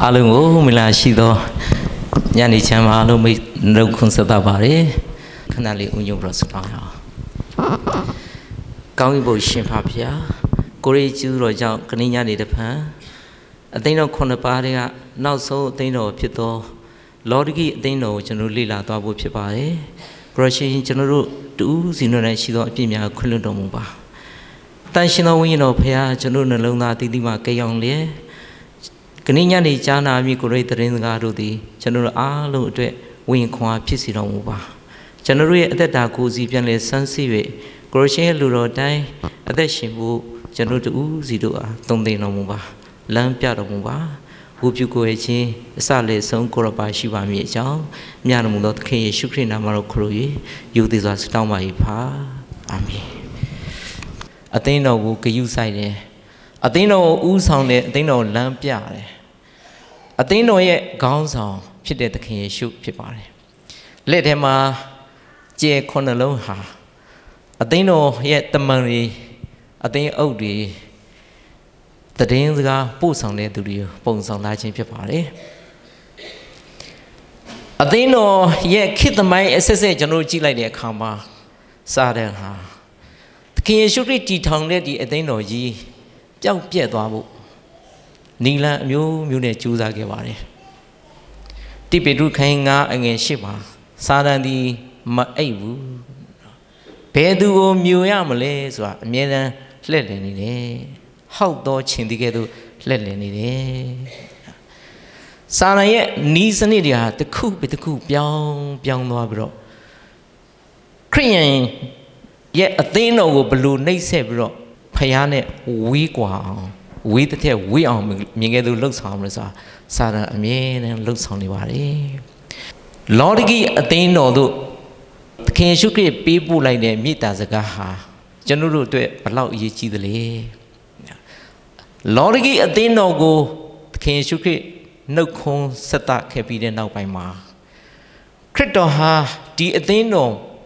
Alungo Milashido Yanichan Alumi no Consertabari Canali Union Brospa Kawibo Shimpapia Courage Roja Canina de Pan they know Conaparia now so they know Pito Lorgi they know General Lila Tabu Pipae Brushing General do Zinonashido Pimia Kulundomuba Tanshino Wino Pia General Luna Dima Kayongle Canina ni Jana mi greater in Garudi, General Alu de Wing Qua Pisidomuba. Generally at the Dakuzi Pianle Sansive, Crochet Luro Dai, at the Shibu, General Uzidua, Tonde Nomuba, Lampia Muba, Upukoechi, Sale Son Koraba Shiva Miachao, Mianamudot K. Shukri Namaro Krui, you disaster down my pa. Ami. Athena woke you side. Athena Uzon, they know Lampia. Athena yet gowns on, she did the king shoot people. Let him J. Conaloha. Athena yet the money, Athena Odi. The days got boots on there to you, bones on that people. Athena yet kid the my SSA General G like their comma. Sada. The king should read the tongue lady Athena G. Young Pietro Nila, you need choose a gavare. Tipidu Kanga against Shiba, Sadandi Maebu Pedu Muyamale, so Miena, let any day. How do Chindigedu, let any day. Sana yet needs an idiot, the coop with the coop, young Nobro. Korean yet a thing over balloon, they say, bro. Payane, we go with the tail, we are Miguel looks harmless. Sarah, a man and looks on the body. Lordy, a thing, although can you create people like them meet as a gaha? General to it, allow ye see the lay. Lordy, a thing, no go, can you create no con set that capital now by ma. Critoha, the thing, no.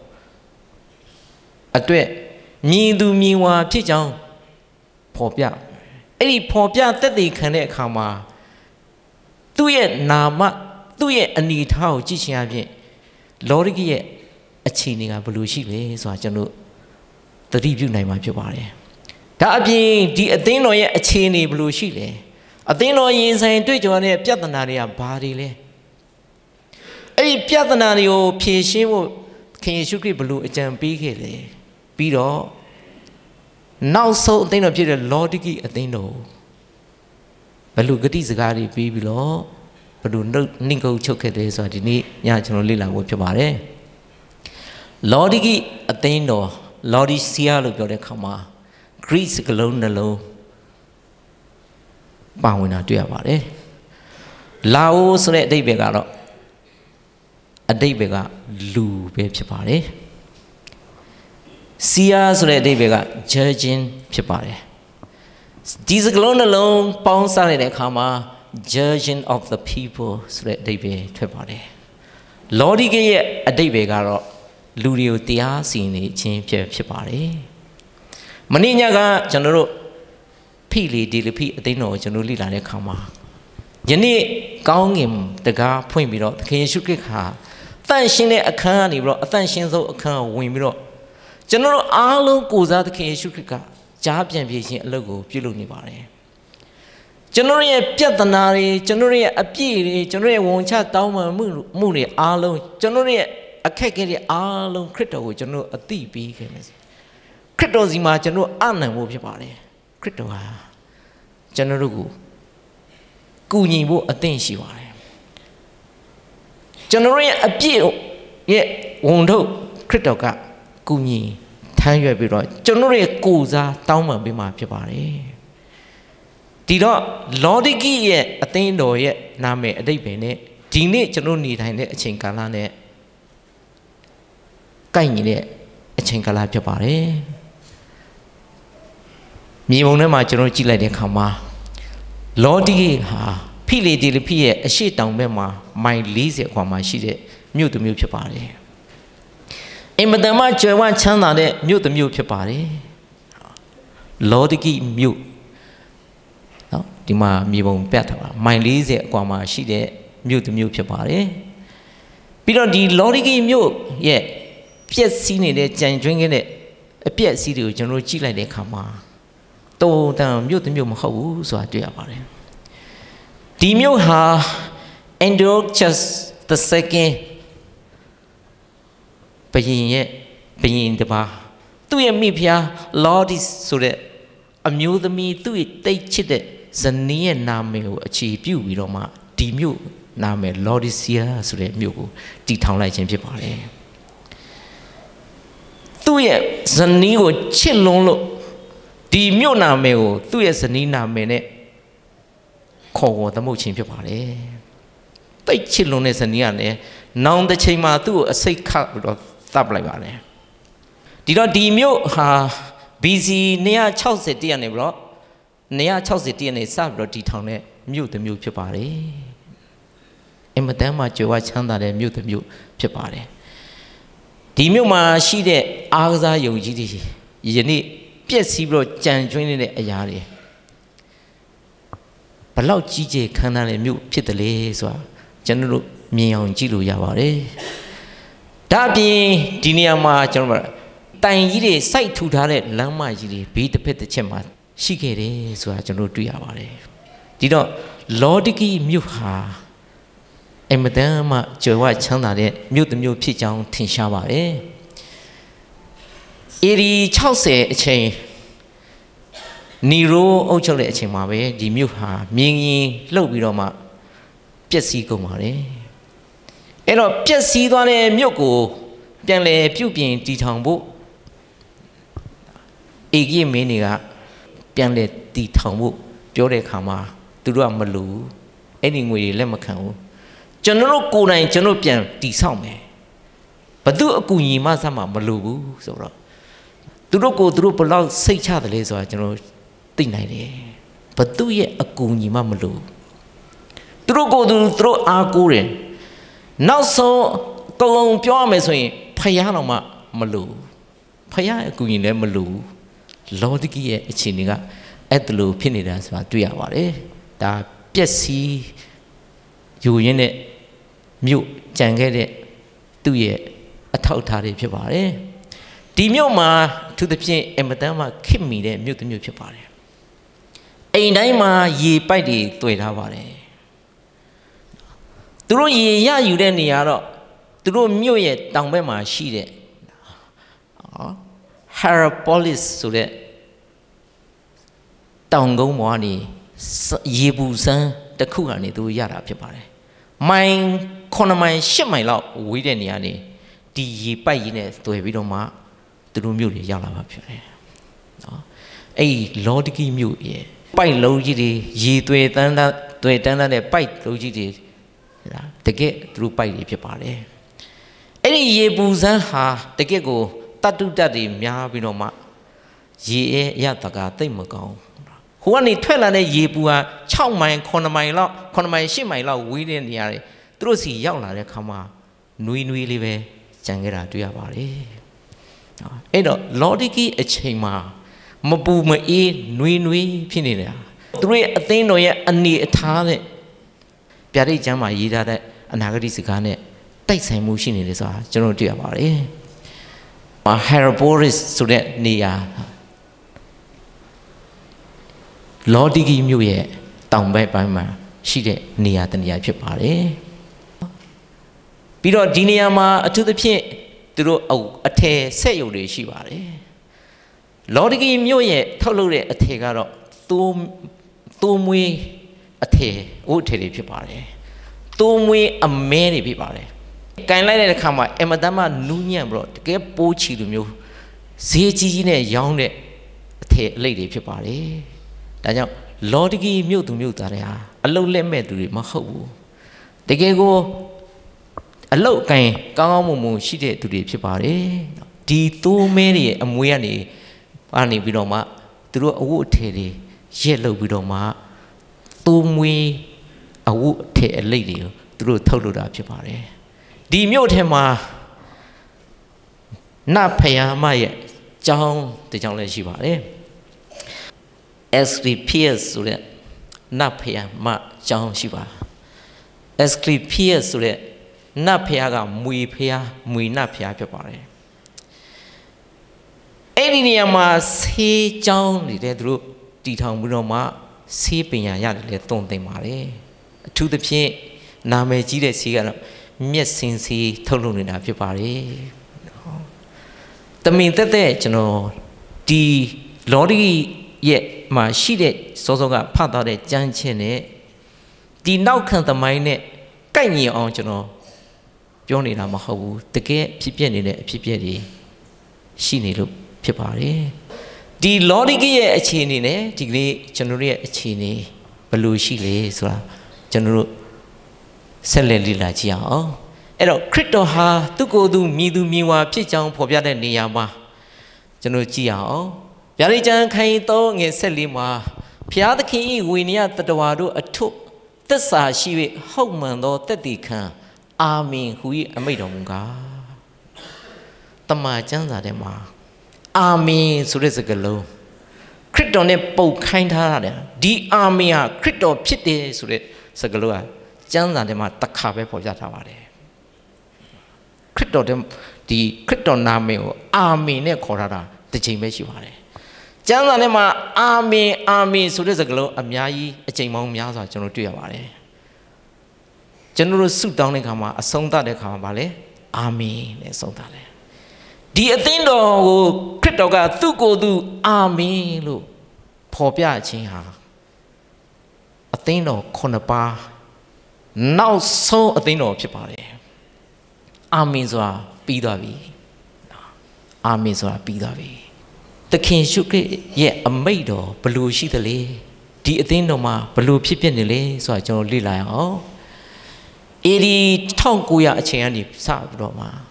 A duet. Me do me wa teach on Popia. Any Popia that they can come. Do it Nama, do it a neat how teaching again. Lordy a chinning a blue sheep, so I can look the review name of your body. That being the Atheno a chinny blue sheep. Atheno is a intuition a piatanaria body. A piatanario Piesimo can you shoot blue a jam big. Pero now so they know the Lordiki at they know. But look at these guy be below, but do no ningo choke days or the need Yajan Lila with your body. Lordiki at they know, Lordi Sia look at the comma, Greece alone alone. Bowing to your body. Lao so that they beggar a day beggar, Lou babe body. Sia so that they began judging Chipare. These alone, pound salad and comma, judging of the people so that they be Tripare. Lordy gay a day begaro, Ludio Tia seen chin Chipare. Maninaga general Pili dilipi they know generally like comma. Jenny gong him the gar point below, can you shoot her? Thanking a canny bro, a thanking so a can win below. General Arlo goes out the Kayashuka, Japan Piation logo, Pilunibari. Generally a Piatanari, generally a Piri, generally won't chat down Moody, Arlo, generally a Kakari Arlo, Crito, general a DB. Crito's imagine no Anna move your body. Crito, General Guni, a thing she was. Generally a Pio, yet won't hope Critoka. Guni, Tanya Biro, generally Guza, Tama Bima Pibari. Did not Lordiki yet, a thing no yet, Name a day bene, Dine General need a chincalane. Kaine a chincala Pibari. Me won't my general Gila de Kama. Lordiki ha, Pili dilipia, a sheet down mema, my lease at my sheet, new to Mupibari. In Madama Jawan Chana, mute the mute body. Lordiki mute. ဒီမှာမြေပုံပြတ်ထားပါမိုင်40အကွာမှာရှိတဲ့မြို့တစ်မြို့ဖြစ်ပါတယ်ပြီးတော့ဒီလော်ဒီဂီမြို့ရဲ့ပြက်စီးနေတဲ့ကြံကျွင်းခဲ့တဲ့အပြက်စီးတွေကိုကျွန်တော်ကြည့်လိုက်တဲ့အခါမှာတုံတန်မြို့တစ်မြို့မဟုတ်ဘူးဆိုတာတွေ့ရပါတယ်ဒီမြို့ဟာ Antiochus the second ဘုရင်တပါသူ့ရဲ့မိဖုရား Lordis ဆိုတဲ့အမျိုးသမီးသူ့ရဲ့တိတ်ချစ်တဲ့ဇနီးရဲ့နာမည်ကိုအခြေပြုပြီးတော့မှဒီမြို့နာမည် Laodicea ဆိုတဲ့မြို့ကိုတည်ထောင်လိုက်ခြင်းဖြစ်ပါတယ်သူ့ရဲ့ဇနီးကိုချစ်လွန်းလို့ဒီမြို့နာမည်ကိုသူ့ရဲ့ဇနီးနာမည်နဲ့ခေါ်ဝေါ်သမုတ်ခြင်းဖြစ်ပါတယ်တိတ်ချစ်လွန်းတဲ့ဇနီးကလည်းနောင်တစ်ချိန်မှာသူ့ကိုအစိတ်ခတ်ပြီးတော့သတ်ပလိုက်ပါတယ်ဒီတော့ဒီမြို့ဟာ BC 260တိရနေပြီးတော့260တိရနေစပြီးတော့တည်ထောင်တဲ့မြို့တစ်မြို့ဖြစ်ပါတယ်အမတန်မှကြွယ်ဝချမ်းသာတဲ့မြို့တစ်မြို့ဖြစ်ပါတယ်ဒီမြို့မှာရှိတဲ့အားကစားယုံကြီးတွေယနေ့ပြည့်စည်ပြီးတော့ကြံကျွင်းနေတဲ့အရာတွေဘလောက်ကြီးကျယ်ခမ်းနားတဲ့မြို့ဖြစ်တယ်လေဆိုတာကျွန်တော်တို့မြင်အောင်ကြည့်လို့ရပါတယ်ဒါအပြင်ဒီနေရာမှာကျွန်တော်တိုင်ကြီးတွေစိုက်ထူထားတဲ့လမ်းမကြီးတွေဘေးတစ်ဖက်တစ်ချက်မှာရှိခဲ့တယ်ဆိုတာကျွန်တော်တွေ့ရပါတယ်ဒီတော့လော်ဒီဂီမြို့ဟာအမတန်မှကြွယ်ဝချမ်းသာတဲ့မြို့တစ်မြို့ဖြစ်ကြောင်းထင်ရှားပါတယ်AD 60အချိန်နီရိုအုပ်ချုပ်တဲ့အချိန်မှာပဲဒီမြို့ဟာမြင်းရင်လှုပ်ပြီးတော့မှပျက်စီးကုန်ပါတယ်အဲ့တော့ပျက်စီးသွားတဲ့မြို့ကိုပြန်လည်ပြုပြင်တည်ထောင်ဖို့အေဂိမင်းတွေကပြန်လည်တည်ထောင်ဖို့ပြောတဲ့အခါမှာသူတို့ကမလို့အဲ့ဒီငွေတွေလက်မခံဘူးကျွန်တော်တို့ကိုယ်တိုင်ကျွန်တော်ပြန်တည်ဆောက်မယ်ဘသူအကူညီမှစမှမလို့ဘူးဆိုတော့သူတို့ကိုသူတို့ဘလောက်စိတ်ချတယ်လဲဆိုတာကျွန်တော်သိနိုင်တယ်ဘသူရဲ့အကူညီမှမလို့သူတို့ကိုသူတို့အားကိုးတယ်နောက်ဆုံးကလုံပြောရမယ်ဆိုရင်ဖယားတော်မှမလို့ဖယားအကူညီလည်းမလို့လော်ဒီဂီရဲ့အခြေအနေကအဲ့ဒါလိုဖြစ်နေတာဆိုတာတွေ့ရပါတယ်ဒါပျက်စီးယူရင်းနဲ့မြို့ကြံခဲ့တဲ့သူ့ရဲ့အထောက်အထားတွေဖြစ်ပါတယ်ဒီမြို့မှာသူသဖြင့်အမတန်မှခစ်မိတဲ့မြို့တစ်မြို့ဖြစ်ပါတယ်အိမ်တိုင်းမှာရေပိုက်တွေတွေ့ထားပါတယ်သူတို့ရေရယူတဲ့နေရာတော့သူတို့မြို့ရဲ့တောင်ဘက်မှာရှိတဲ့Hierapolis ဆိုတဲ့တောင်ကုန်းပေါ်ကနေရေပူစမ်းတစ်ခုကနေသူရတာဖြစ်ပါတယ်မိုင်9မိုင်10မိုင်လောက်ဝေးတဲ့နေရာနေဒီရေပိုက်ရင်းနဲ့တွေ့ပြီးတော့မှသူတို့မြို့တွေရောက်လာပါဖြစ်တယ်နော်အဲ့လော်ဒီဂီမြို့ရဲ့ပိုက်လုံးကြီးတွေရေတွေ့တန်းတဲ့ပိုက်လုံးကြီးတွေတကယ်သူတို့ပိုက်တွေဖြစ်ပါတယ်အဲ့ဒီရေပူစမ်းဟာတကယ်ကိုတတ်တုတတ်တွေများပြီးတော့မှရေရဲ့အရတကာတိတ်မကောင်းဟိုကနေထွက်လာတဲ့ရေပူဟာ6မိုင်9မိုင်လောက်9မိုင်10မိုင်လောက်ဝေးတဲ့နေရာတွေသူတို့စီရောက်လာတဲ့ခါမှာနွေးလေးပဲကြံခဲ့တာတွေ့ရပါတယ်အဲ့တော့လော်ဒီဂီအချိန်မှာမပူမအေးနွေးဖြစ်နေတာသူတို့ရဲ့အသင်းတော်ရဲ့အနေအထားနဲ့ဗျာဒိတ်ကျမ်းမှာရေးထားတဲ့အနာဂတ်စကားနဲ့တိုက်ဆိုင်မှုရှိနေတယ်ဆိုတာကျွန်တော်တွေ့ရပါတယ်Hierapolis ဆိုတဲ့နေရာလော်ဒီဂီမြို့ရဲ့တောင်ဘက်ပိုင်းမှာရှိတဲ့နေရာတစ်နေရာဖြစ်ပါတယ်ပြီးတော့ဒီနေရာမှာအထူးသဖြင့်သူတို့အထည်ဆက်ရုပ်တွေရှိပါတယ်လော်ဒီဂီမြို့ရဲ့ထုတ်လုပ်တဲ့အထည်ကတော့သိုးမွေးအထည်ဥအထည်တွေဖြစ်ပါတယ်သိုးမွေးအမဲတွေဖြစ်ပါတယ်ကင်လိုက်တဲ့အခါမှာအမတန်မှနူးညံ့ပြီးတော့တကယ်ပိုးချီလိုမျိုးဈေးကြီးနဲ့ရောင်းတဲ့အထည်အလိပ်တွေဖြစ်ပါတယ်ဒါကြောင့်လော်ဒီဂီမြို့သူမြို့သားတွေဟာအလုတ်လက်မဲ့သူတွေမဟုတ်ဘူးတကယ်ကိုအလုတ်ကင်ကောင်းမွန်ရှိတဲ့သူတွေဖြစ်ပါတယ်ဒီသိုးမဲတွေရဲ့အမွေကနေပြီးတော့မှသူတို့အဝတ်အထည်တွေရက်လုပ်ပြီးတော့မှသိုးမွေးအဝတ်အထည်အလိပ်တွေကိုသူတို့ထုတ်လုပ်တာဖြစ်ပါတယ်ဒီမြို့ထဲမှာနတ်ဖယားမရဲ့ကျောင်းတစ်ကျောင်းလည်းရှိပါတယ်Asclepius ဆိုတဲ့နတ်ဖျားမှကြောင်းရှိပါ Asclepius ဆိုတဲ့နတ်ဖျားကမွေဖျားမွေနတ်ဖျားဖြစ်ပါတယ်အဲ့ဒီနေရာမှာဆေးကြောင်းနေတဲ့သူတို့တီထောင်ပြီးတော့မှဆေးပညာရတယ်လေတုံသင်ပါတယ်အထူးသဖြင့်နာမည်ကြီးတဲ့ဆေးကတော့မျက်စင်ဆေးထုတ်လုပ်နေတာဖြစ်ပါတယ်တမင်သက်သက်ကျွန်တော်ဒီလော်ဒီရဲ့မှာရှိတဲ့စောစောကဖတ်သွားတဲ့ကြမ်းချင်းနဲ့ဒီနောက်ခံသမိုင်းနဲ့ကိုက်ညီအောင်ကျွန်တော်ပြောနေတာမဟုတ်ဘူးတကယ်ဖြစ်ပျက်နေတဲ့အဖြစ်ပျက်တွေရှိနေလို့ဖြစ်ပါတယ်ဒီလော်ဒီရဲ့အခြေအနေနဲ့ဒီကနေ့ကျွန်တော်ရဲ့အခြေအနေဘယ်လိုရှိလဲဆိုတာကျွန်တော်တို့ဆက်လက်လေ့လာကြည့်အောင်အဲ့တော့ခရစ်တော်ဟာသူ့ကိုယ်သူမြည်သူမြည်ဝါဖြစ်ကြောင်းဖော်ပြတဲ့နေရာမှာကျွန်တော်ကြည့်အောင်ဗျာဒိတ်ကျမ်းခန်းကြီး3ငယ်14မှာဘုရားသခင်၏ဝိညာဉ်တတဝါတို့အထွတ်သစ္စာရှိ၍ဟုတ်မှန်သောတက်တည်ခံအာမင်ဟူ၏အမိန့်တော်မူကားတမန်ကျမ်းစာထဲမှာအာမင်ဆိုတဲ့စကားလုံးခရစ်တော်နဲ့ပုတ်ခိုင်းထားတယ်ဒီအာမင်ဟာခရစ်တော်ဖြစ်တယ်ဆိုတဲ့စကားလုံးကကျမ်းစာထဲမှာတစ်ခါပဲဖော်ပြထားပါတယ်ခရစ်တော်ဒီခရစ်တော်နာမည်ကိုအာမင်နဲ့ခေါ်ထားတာတစ်ချိန်ပဲရှိပါတယ်ကျမ်းစာထဲမှာအာမင်အာမင်ဆိုတဲ့စကားလုံးအများကြီးအချိန်ပေါင်းများစွာကျွန်တော်တွေ့ရပါတယ်ကျွန်တော်တို့ဆုတောင်းတဲ့ခါမှာအဆုံးသတ်တဲ့ခါမှာဗာလေအာမင်နဲ့ဆုံးသတ်တယ်ဒီအသင်းတော်ကိုခရစ်တော်ကသူ့ကိုယ်သူအာမင်လို့ဖော်ပြခြင်းဟာအသင်းတော်9ပါးနောက်ဆုံးအသင်းတော်ဖြစ်ပါတယ်အာမင်ဆိုတာပြီးသွားပြီအာမင်ဆိုတာပြီးသွားပြီသခင်ရှုခရစ်ရဲ့အမိန့်တော်ဘလို့ရှိသလဲဒီအသင်းတော်မှာဘလို့ဖြစ်ဖြစ်နေလဲဆိုတာကျွန်တော်လေ့လာရအောင်အေဒီ1900အချိန်ကနေစပြီးတော့မှာ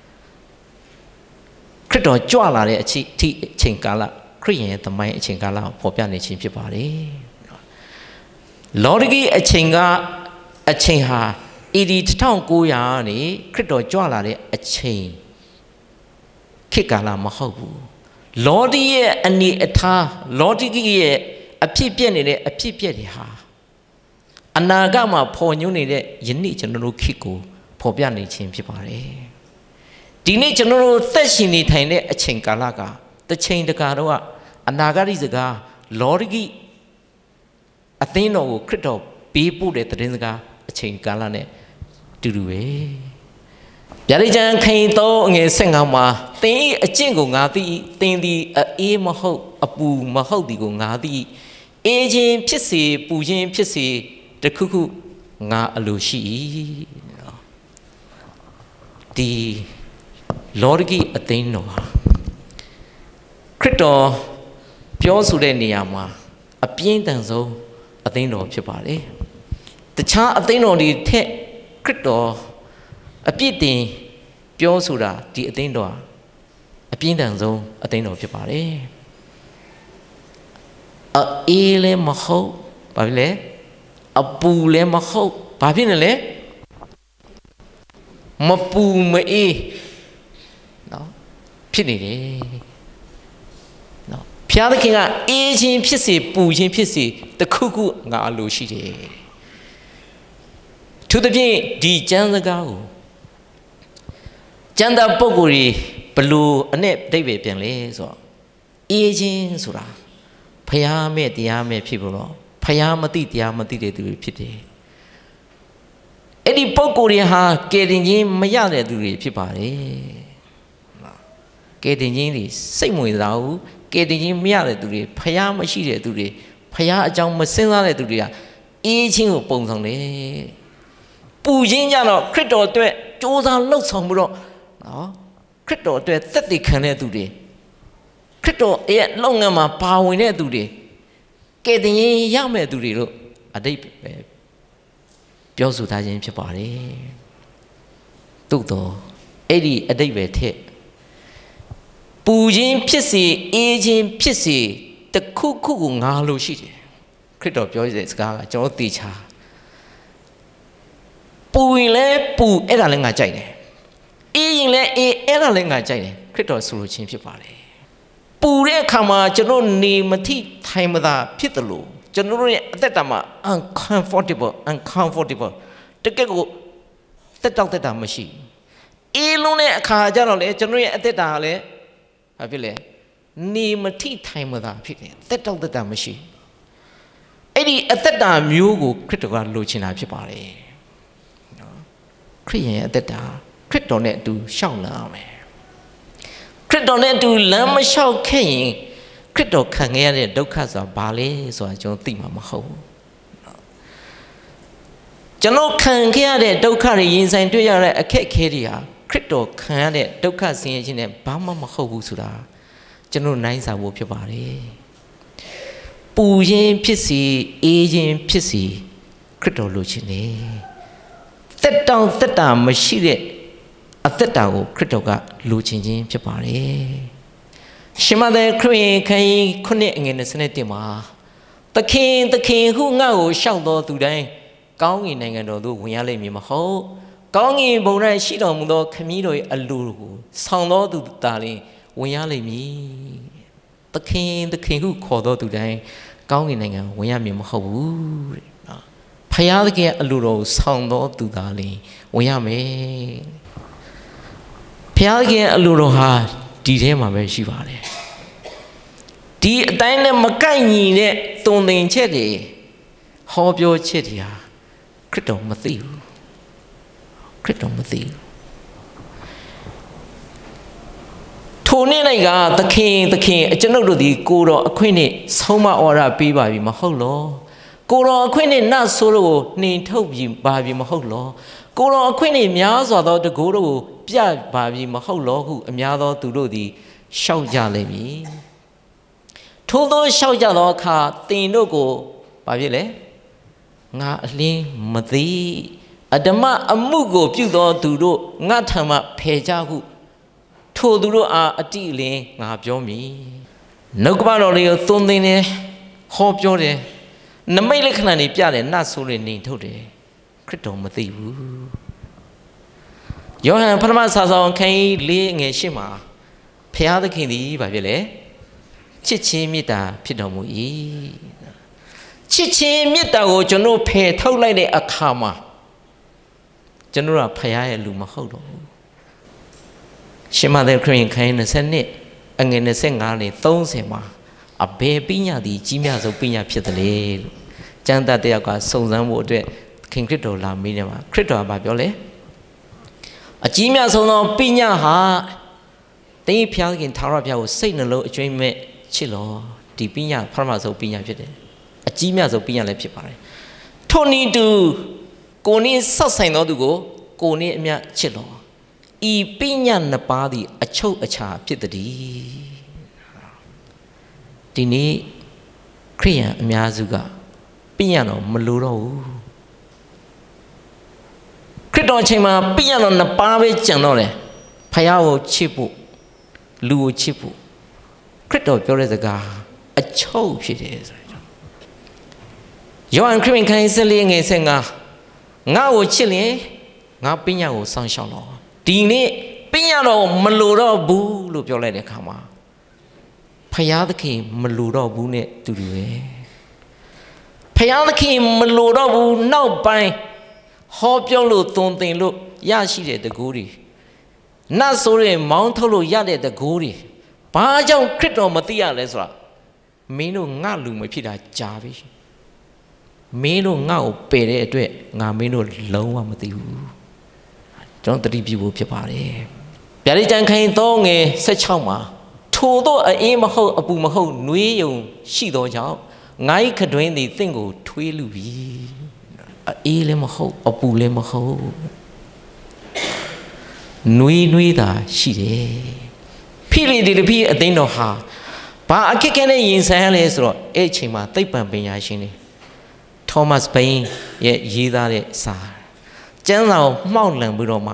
ခရစ်တော်ကြွလာတဲ့အချိန်ကာလခရစ်ယာန်ရဲ့သမိုင်းအချိန်ကာလကိုဖော်ပြနေခြင်းဖြစ်ပါတယ်လော်ဒဂီအချိန်ဟာAD 1900ကနေခရစ်တော်ကြွလာတဲ့အချိန်ခေတ်ကာလမဟုတ်ဘူးလော်ဒီရဲ့အနေအထားလော်ဒီရဲ့အဖြစ်ပြက်နေတဲ့အဖြစ်ပြက်တွေဟာအနာဂတ်မှာပေါ်ညွှန်းနေတဲ့ယနေ့ကျွန်တော်တို့ခေတ်ကိုဖော်ပြနေခြင်းဖြစ်ပါတယ်ဒီနေ့ကျွန်တော်တို့သက်ရှင်နေထိုင်တဲ့အချိန်ကာလကတစ်ချိန်တကာတော့အနာဂတ်စကားလော်ဒီအသင်းတော်ကိုခရစ်တော်ပေးပို့တဲ့သတင်းစကားအချိန်ကာလနဲ့တူတူပဲဗျာဒိတ်ကျမ်းခန်း3ငယ်15မှာသင်၏အကျင့်ကိုငါသိသင်သည်အေးမဟုတ်အပူမဟုတ်သည်ကိုငါသိအေးခြင်းဖြစ်စေပူခြင်းဖြစ်စေတခုခုငါအလိုရှိ၏ဒီလော်ဒဂီအသင်းတော်ခရစ်တော်ပြောဆိုတဲ့နေရာမှာအပြင်းထန်ဆုံးအသင်းတော်ဖြစ်ပါတယ်တခြားအသင်းတော်တွေထက်ခရစ်တော်အပြစ်တင်ပြောဆိုတာဒီအသင်းတော်အပြင်းထန်ဆုံးအသင်းတော်ဖြစ်ပါတယ်အေးလည်းမဟုတ်ဘာဖြစ်လဲအပူလည်းမဟုတ်ဘာဖြစ်နေလဲမပူမအေးနော်ဖြစ်နေတယ်နော်ဘုရားသခင်ကအေးခြင်းဖြစ်စေပူခြင်းဖြစ်စေတခုခုငါအလိုရှိတယ်သူတပြင်းဒီကျမ်းစကားကိုကျမ်းသာပုဂ္ဂိုလ်တွေဘလို့အနဲ့အဓိပ္ပာယ်ပြန်လဲဆိုတော့အေးခြင်းဆိုတာဖျားမဲ့တရားမဲ့ဖြစ်ဖို့တော့ဖျားမသိတရားမသိတဲ့သူတွေဖြစ်တယ်အဲ့ဒီပုဂ္ဂိုလ်တွေဟာကယ်တင်ခြင်းမရတဲ့သူတွေဖြစ်ပါတယ်ကယ်တင်ခြင်းတွေစိတ်ဝင်စားဘူးကယ်တင်ခြင်းမရတဲ့သူတွေဖျားမရှိတဲ့သူတွေဖျားအကြောင်းမစဉ်းစားတဲ့သူတွေကအေးခြင်းကိုပုံဆောင်တယ်ပူခြင်းကြတော့ခရစ်တော်အတွက်စ조사လှုပ်ဆောင်ပြီးတော့နော်ခရစ်တော်အတွက်သက်သေခံတဲ့သူတွေခရစ်တော်ရဲ့လုပ်ငန်းမှာပါဝင်တဲ့သူတွေကယ်တင်ရမယ့်သူတွေလို့အတိတ်ပဲပြောဆိုထားခြင်းဖြစ်ပါတယ်သို့တော့အဲ့ဒီအတိတ်ပဲထက်ပူခြင်းဖြစ်စေအေးခြင်းဖြစ်စေတခုခုကိုငါလို့ရှိတယ်ခရစ်တော်ပြောတဲ့စကားကကျွန်တော်သိချာပူရင်လည်းပူအဲ့ဒါလည်းငါကြိုက်တယ်အေးရင်လည်းအေးအဲ့ဒါလည်းငါကြိုက်တယ်ခရစ်တော်ဆိုလိုခြင်းဖြစ်ပါလေပူတဲ့အခါမှာကျွန်တော်နေမထိထိုင်မသာဖြစ်တယ်လို့ကျွန်တော်တို့ရဲ့အသက်တာမှာ uncomfortable တကယ်ကိုတက်တောက်တက်တာမရှိအေးလုံးတဲ့အခါကျတော့လေကျွန်တော်ရဲ့အသက်တာကလည်းဘာဖြစ်လဲနေမထိထိုင်မသာဖြစ်တယ်တက်တောက်တက်တာမရှိအဲ့ဒီအသက်တာမျိုးကိုခရစ်တော်ကလိုချင်တာဖြစ်ပါတယ်နော်ခရစ်ယာန်ရဲ့အသက်တာခရစ်တော်နဲ့အတူရှောက်လာအောင်မယ်ခရစ်တော်နဲ့အတူလမ်းမလျှောက်ခဲ့ရင်ခရစ်တော်ခံခဲ့ရတဲ့ဒုက္ခဆိုတာဘာလဲဆိုတာကျွန်တော်သိမှာမဟုတ်ဘူးကျွန်တော်ခံခဲ့ရတဲ့ဒုက္ခတွေရင်ဆိုင်တွေ့ရတဲ့အခက်အခဲတွေဟာခရစ်တော်ခံရတဲ့ဒုက္ခဆင်းရဲခြင်းနဲ့ဘာမှမဟုတ်ဘူးဆိုတာကျွန်တော်နိုင်စာဖို့ဖြစ်ပါတယ်ပူခြင်းဖြစ်စီအေးခြင်းဖြစ်စီခရစ်တော်လိုချင်တယ်သက်တောင့်သက်တာမရှိတဲ့အသက်တာကိုခရစ်တော်ကလိုချင်ခြင်းဖြစ်ပါတယ်ရှမသက်ခရစ်ခန်းကြီးခုနှစ်အငယ်21မှာသခင်ဟုငါ့ကိုရှောက်တော်သူတိုင်းကောင်းကင်နိုင်ငံတော်သို့ဝင်ရလိမ့်မည်မဟုတ်ကောင်းကင်ဘုံ၌ရှိတော်မူသောခမည်းတော်၏အလိုကိုဆောင်တော်သူသာလျှင်ဝင်ရလိမ့်မည်သခင်ဟုခေါ်တော်သူတိုင်းကောင်းကင်နိုင်ငံဝင်ရမည်မဟုတ်ဘူးတဲ့နော်ဖယားသခင်အလိုတော်ကိုဆောင်တော်သူသာလျှင်ဝင်ရမယ်ဖယားသခင်အလိုတော်ဟာဒီထဲမှာပဲရှိပါတယ်ဒီအတိုင်းနဲ့မကိုက်ညီတဲ့သွန်သင်ချက်တွေဟောပြောချက်တွေဟာခရစ်တော်မသိဘူးခရစ်တော်မသိဘူးထိုနေ့၌ကသခင်အကျွန်ုပ်တို့ဒီကိုတော်အခွင့်နဲ့ဆုံးမဩဝါဒပေးပါပြီမဟုတ်လောကိုတော်အခွင့်နဲ့နတ်ဆိုးတို့ကိုနှင်ထုတ်ပြီးပါပြီမဟုတ်လောကိုတော်အခွင့်နဲ့များစွာသောတကူတို့ကိုပြပါပြီမဟုတ်လောဟုအများသောသူတို့သည်ရှောက်ကြလိမ့်မည်ထို့သောရှောက်ကြသောအခါသင်တို့ကိုဘာဖြစ်လဲငါအလင်းမသိအဓမ္မအမှုကိုပြုသောသူတို့ငါထံမှဖယ်ကြဟုထိုသူတို့အားအတိအလင်းငါပြောမည်နှုတ်ကပတော်လေးကိုသွန်သင်တယ်ဟောပြောတယ်နမိတ်လက္ခဏာတွေပြတယ်နတ်ဆိုးတွေနေထုတ်တယ်ခရစ်တော်မသိဘူးယောဟန်ပထမစာဆောင်ခန်းကြီး၄ငယ်၈မှာဖျားသခင်သည်ဘာဖြစ်လဲချစ်ချင်းမေတ္တာဖြစ်တော်မူ၏ချစ်ချင်းမေတ္တာကိုကျွန်တော်ဖယ်ထုတ်လိုက်တဲ့အခါမှာကျွန်တော်ကဖယားရဲ့လူမဟုတ်တော့ဘူးရှင်မသက်ခရစ်ခန်း22အငယ်25နဲ့30မှာအဘယ်ပညာသည်ကြီးမြတ်ဆုံးပညာဖြစ်တယ်လေလို့ကျမ်းသားတယောက်ကစုံစမ်းဖို့အတွက်ခင်ခရစ်တော်လာမေးတယ်မှာခရစ်တော်ကပြောလဲအကြီးမြတ်ဆုံးသောပညာဟာတင်းဖျားခင်သာရဖျားကိုစိတ်နှလုံးအကျွမ်းမဲ့ချစ်လို့ဒီပညာပထမဆုံးပညာဖြစ်တယ်အကြီးမြတ်ဆုံးပညာလည်းဖြစ်ပါတယ်ထို့နည်းတူကိုနည်းဆက်ဆိုင်သောသူကိုကိုနည်းအမြတ်ချစ်လို့ဤပညာနှစ်ပါးသည်အချုပ်အခြာဖြစ်သည်ဒီနေ့ခရိယန်အများစုကပညာတော်မလိုတော့ဘူးခရစ်တော်အချိန်မှာပညာတော်နှစ်ပါးပဲကျန်တော့တယ်ဖယားကိုချစ်ဖို့လူကိုချစ်ဖို့ခရစ်တော်ပြောတဲ့စကားအချုပ်ဖြစ်တယ်ဆိုတော့ယောဟန်ခရစ်ခန်း14ငယ်15ငါ့ကိုချစ်ရင်ငါပညာကိုစောင့်ရှောက်တော့ဒီနေ့ပညာတော်မလိုတော့ဘူးလို့ပြောလိုက်တဲ့အခါမှာဖယားသခင်မလိုတော့ဘူးနဲ့တူတူပဲဖယားသခင်မလိုတော့ဘူးနောက်ပိုင်းဟောပြောလို့သွန်သင်လို့ရရှိတဲ့တကူတွေနတ်ဆိုးတွေမောင်းထုတ်လို့ရတဲ့တကူတွေဘာကြောင့်ခရစ်တော်မသိရလဲဆိုတာမင်းတို့ငါလူမဖြစ်တာကြာပြီမင်းတို့ငါ့ကိုပယ်တဲ့အတွက်ငါမင်းတို့လုံးဝမသိဘူးကျွန်တော်တတိပြုဖို့ဖြစ်ပါတယ်ဗျာဒိတ်တန်ခိုင်3ငယ်16မှာထို့သောအေးမဟုတ်အပူမဟုတ်နှွေးယုံရှိသောကြောင့်ငါ၏ခတွင်းသည်သင်ကိုထွေးလူပြီအေးလည်းမဟုတ်အပူလည်းမဟုတ်နှွေးတာရှိတယ်ဖိလိဒီဖိအသိန်းတော်ဟာဘာအခက်ခဲနဲ့ရင်ဆိုင်ရလဲဆိုတော့အဲ့အချိန်မှာသိပ္ပံပညာရှင်တွေသောမတ်ဘိန်းရဲ့ရေးသားတဲ့စာကျမ်းစာကိုမှောက်လန့်ပြီးတော့မှ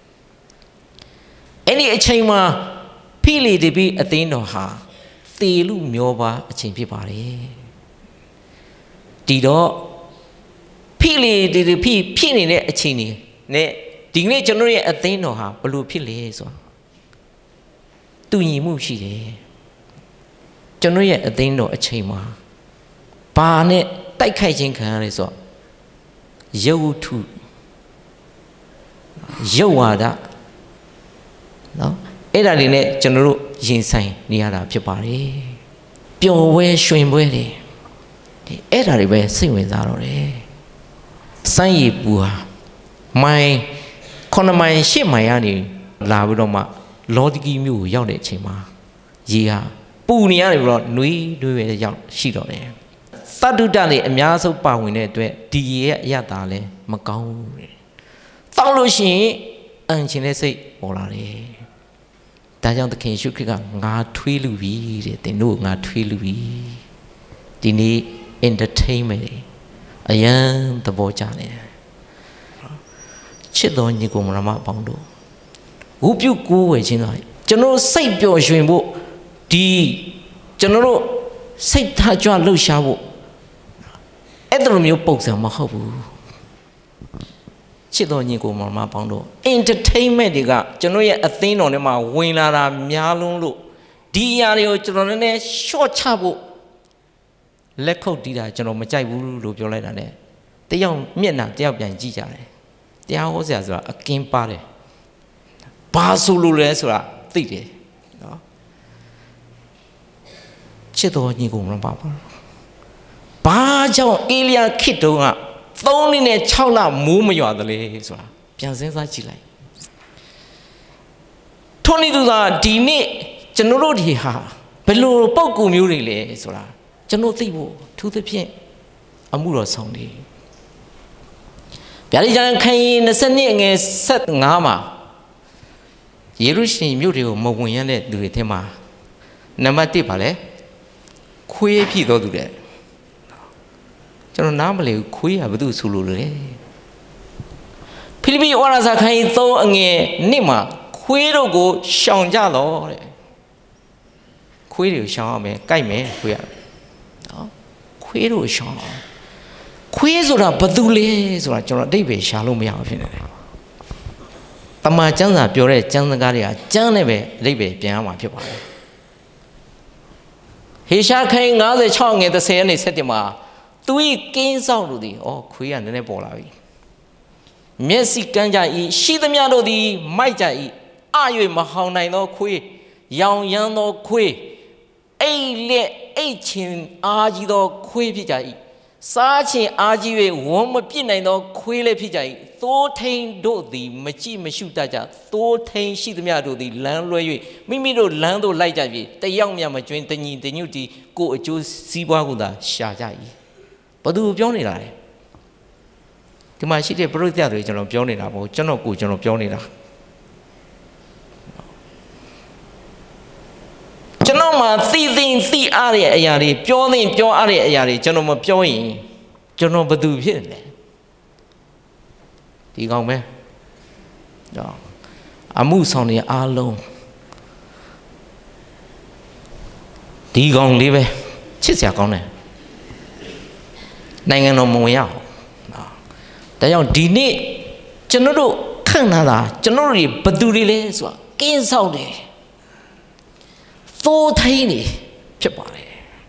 အဲ့ဒီအချိန်မှာဖိလိဒီဖိအသိန်းတော်ဟာသေလူမျောပါအချိန်ဖြစ်ပါတယ်ဒီတော့ဖိလိဒီဖိဖြစ်နေတဲ့အချိန်နေနဲ့ဒီနေ့ကျွန်တော်ရဲ့အသိန်းတော်ဟာဘလို့ဖြစ်လဲဆိုတာတူညီမှုရှိတယ်ကျွန်တော်ရဲ့အသိန်းတော်အချိန်မှာဘာနဲ့တိုက်ခိုက်ခြင်းခံရလဲဆိုရုပ်ထုရုပ်ဝါဒနော်အဲ့ဒါတွေနဲ့ကျွန်တော်တို့ရင်ဆိုင်နေရတာဖြစ်ပါတယ်ပျော်ပွဲရွှင်ပွဲတွေဒီအဲ့ဒါတွေပဲစိတ်ဝင်စားတော့တယ်စမ်းရည်ပူဟာမိုင်9မိုင်10မိုင်ကနေလာပြီးတော့မှလောဒကီမြို့ကိုရောက်တဲ့အချိန်မှာရေဟာပူနေရတယ်ပြီးတော့နှွေးတွေးပဲရောက်ရှိတော့တယ်သတ္တုတတွေအများဆုံးပါဝင်တဲ့အတွက်ဒီရေရဲ့အရသာလည်းမကောင်းဘူးတဲ့တောက်လို့ရှိရင်အန်ချင်တဲ့စိတ်ပေါ်လာတယ်ဒါကြောင့်သခင်ယေရှုခရစ်ကငါထွေးလူပြီတဲ့သင်တို့ငါထွေးလူပြီဒီနေ့ entertainment အယံသဘောကျတယ်ချစ်တော်ညီကိုမရမပေါင်းတို့ဝုပြုကိုးဝယ်ခြင်းကကျွန်တော်စိတ်ပျော်ရွှင်ဖို့ဒီကျွန်တော်တို့စိတ်ထားကြွလှုပ်ရှားဖို့အဲ့လိုမျိုးပုံစံမဟုတ်ဘူးချစ်တော်ညီကိုမရမပေါင်းတို့ entertainment တွေကကျွန်တော်ရဲ့အသင်းတော်ထဲမှာဝင်လာတာများလုံးလို့ဒီအရာတွေကိုကျွန်တော်လည်း short ချဖို့လက်ခုပ်တီးတာကျွန်တော်မကြိုက်ဘူးလို့ပြောလိုက်တာ ਨੇ တယောက်မျက်နှာတယောက်ပြန်ကြည့်ကြတယ်တရားဟောဆရာဆိုတာအကင်းပါတယ်ဘာဆိုလို့လဲဆိုတာသိတယ်နော်ချစ်တော်ညီကိုမပါဘူးဘာကြောင့်အေလျာခေတ်တုန်းက3နှစ်နဲ့6လမိုးမရွာသလဲဆိုတာပြန်စဉ်းစားကြည့်လိုက်ထို့နည်းသူကဒီနေ့ကျွန်တော်တို့ဒီဟာဘယ်လိုပုံကူမျိုးတွေလဲဆိုတာကျွန်တော်သိဖို့ထူးသဖြင့်အမှုတော်ဆောင်တယ်ဗျာဒိတ်ကျမ်းခန်းကြီး20ငယ်15မှာယေရုရှလင်မြို့တွေကိုမဝင်ရတဲ့သူတွေထဲမှာနံပါတ်1ပါလဲခွေးဖြစ်တော်သူတဲ့ကျွန်တော်နားမလည်ဘူးခွေးကဘာလို့ဆိုလို့လဲဖိလိပ္ပိဩဝါဒစာခန်းကြီး3အငယ်1မှာခွေးတို့ကိုရှောင်ကြတော့တဲ့ခွေးတွေကိုရှောင်ရမယ်ကြိုက်မယ်ခွေးရနော်ခွေးတို့ရှောင်ခွေးဆိုတာဘာတူလဲဆိုတာကျွန်တော်အတိတ်ပဲရှာလို့မရဘူးဖြစ်နေတယ်တမန်ကျမ်းစာပြောတဲ့ကျမ်းစကားတွေကကျမ်းနဲ့ပဲအတိတ်ပဲပြန်ရမှာဖြစ်ပါတယ်ဟေရှာခိုင်56ငယ်30နဲ့7မှာသူဤကင်းဆောင်လို့ဒီခွေးကနည်းနည်းပေါ်လာပြီမျက်စိကန်းကြဤရှိသမျှတို့သည်မိုက်ကြဤအ၍မဟောင်နိုင်သောခွေးရောင်ရမ်းသောခွေးအိတ်လက်အိတ်ချင်းအားကြီးသောခွေးဖြစ်ကြ၏စားခြင်းအားကြီး၍ဝမ်းမပြစ်နိုင်သောခွေးလည်းဖြစ်ကြ၏သိုးထိန်တို့သည်မကြည့်မရှုတတ်ကြသိုးထိန်ရှိသမျှတို့သည်လမ်းလွဲ၍မိမိတို့လမ်းသို့လိုက်ကြပြီတယောက်မျှမကျွင်းတညီတညွတ်တီကိုအကျိုးစီးပွားကိုသာရှာကြ၏ဘာသူပြောနေတာလဲဒီမှာရှိတဲ့ပရိသတ်တွေကျွန်တော်ပြောနေတာမဟုတ်ကျွန်တော်ပြောနေတာကျွန်တော်မှသိအားတဲ့အရာတွေပြောအားတဲ့အရာတွေကျွန်တော်မပြောရင်ကျွန်တော်ဘာသူဖြစ်လဲဒီကောင်ပဲအမှုဆောင်တွေအားလုံးဒီကောင်လေးပဲချစ်စရာကောင်းတယ်နိုင်ငံတော်မဝင်ရအောင်ဒါကြောင့်ဒီနေ့ကျွန်တော်တို့ခန့်လာတာကျွန်တော်တို့ဘာသူတွေလဲဆိုတာကင်းဆောင်တယ်သိုးထိန်နေဖြစ်ပါတယ်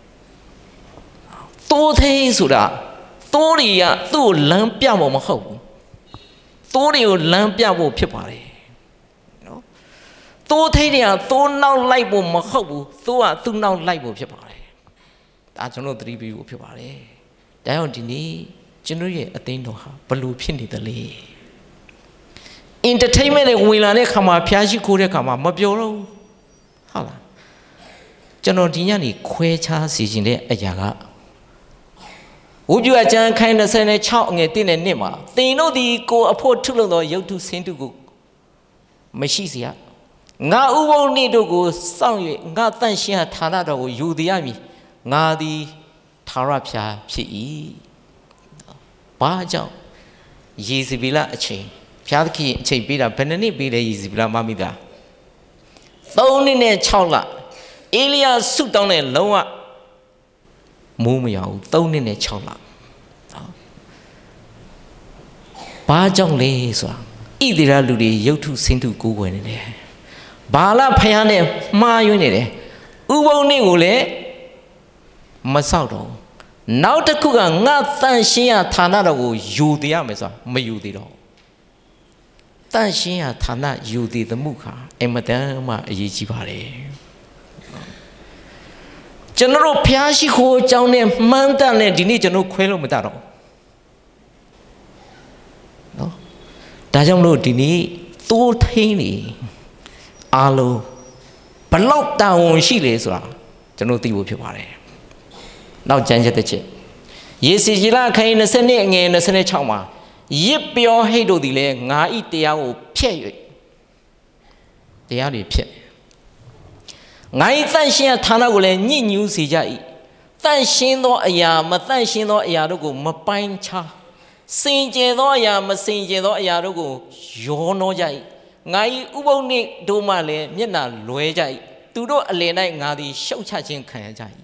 သိုးထိန်ဆိုတာသိုးတွေကသူ့ကိုလမ်းပြဖို့မဟုတ်ဘူးသိုးတွေကိုလမ်းပြဖို့ဖြစ်ပါတယ်နော်သိုးထိန်တွေကသိုးနောက်လိုက်ဖို့မဟုတ်ဘူးသိုးကသူ့နောက်လိုက်ဖို့ဖြစ်ပါတယ်ဒါကျွန်တော်သတိပေးဖို့ဖြစ်ပါတယ်ဒါကြောင့်ဒီနေ့ကျွန်တော်ရဲ့အသိတော်ဟာဘလို့ဖြစ်နေသလဲ entertainment နဲ့ဝင်လာတဲ့ခါမှာဖျားရှိခိုးတဲ့ခါမှာမပြောတော့ဘူးဟုတ်လားကျွန်တော်ဒီညနေခွဲခြားစီခြင်းတဲ့အရာကဝိပုယကျမ်းခန်း26အငယ်1နဲ့2မှာသင်တို့သည်ကိုအဖို့ထုလို့သောရုပ်ထုဆင်းတုကိုမရှိစေရငါဥပုံနေ့တို့ကိုစောင့်၍ငါတန့်ရှင်းဌာနတော်ကိုယူသည်ရမည်ငါသည်ထာဝရဘုရားဖြစ်၏ဘာကြောင့်ယေဇဗေလအချိန်ဘုရားသခင်အချိန်ပေးတာဘယ်နှစ်ပေးလဲယေဇဗေလမမိသား3နှစ်နဲ့6လအေလိယဆုတောင်းတဲ့လုံးဝမိုးမရဘူး3နှစ်နဲ့6လဘာကြောင့်လဲဆိုတာဣသရေလလူတွေရုပ်ထုဆင်းထုကိုးကွယ်နေတယ်ဘာလဖယားနဲ့မှားယွင်းနေတယ်ဥပုံနေ့ကိုလည်းမဆောက်တော့နောက်တစ်ခုကငါတန်ရှင်းရဌာနတော်ကိုယူတည်ရမယ်ဆိုတာမယူတည်တော့တန်ရှင်းရဌာနယူတည်သမှုခါအင်မတန်မှအရေးကြီးပါတယ်ကျွန်တော်တို့ဖျားရှိခိုးအကြောင်းနဲ့မှန်းတတ်နဲ့ဒီနေ့ကျွန်တော်ခွဲလို့မတတ်တော့နော်ဒါကြောင့်မလို့ဒီနေ့သိုးထိန်နေအားလုံးဘလောက်တာဝန်ရှိလေဆိုတာကျွန်တော်သိဖို့ဖြစ်ပါတယ်နောက်ကြမ်းချက်တစ်ချက်ယေစီကြီးလာခိုင်20နှစ်ငယ်26မှာရစ်ပြောဟိတ်တို့ဒီလဲငါဤတရားကိုဖျက်၍တရားတွေဖျက်ငါဤတန့်ရှင်းဌာနကိုလည်းညှဉ်းညူးစေကြ၏တန့်ရှင်းသောအရာမတန့်ရှင်းသောအရာတို့ကိုမပိုင်းခြားစင်ကြယ်သောအရာမစင်ကြယ်သောအရာတို့ကိုရောနှောကြ၏ငါဤဥပုံနှင့်တို့မှလည်းမျက်နှာလွဲကြ၏သူတို့အလယ်၌ငါသည်ရှုတ်ချခြင်းခံရကြ၏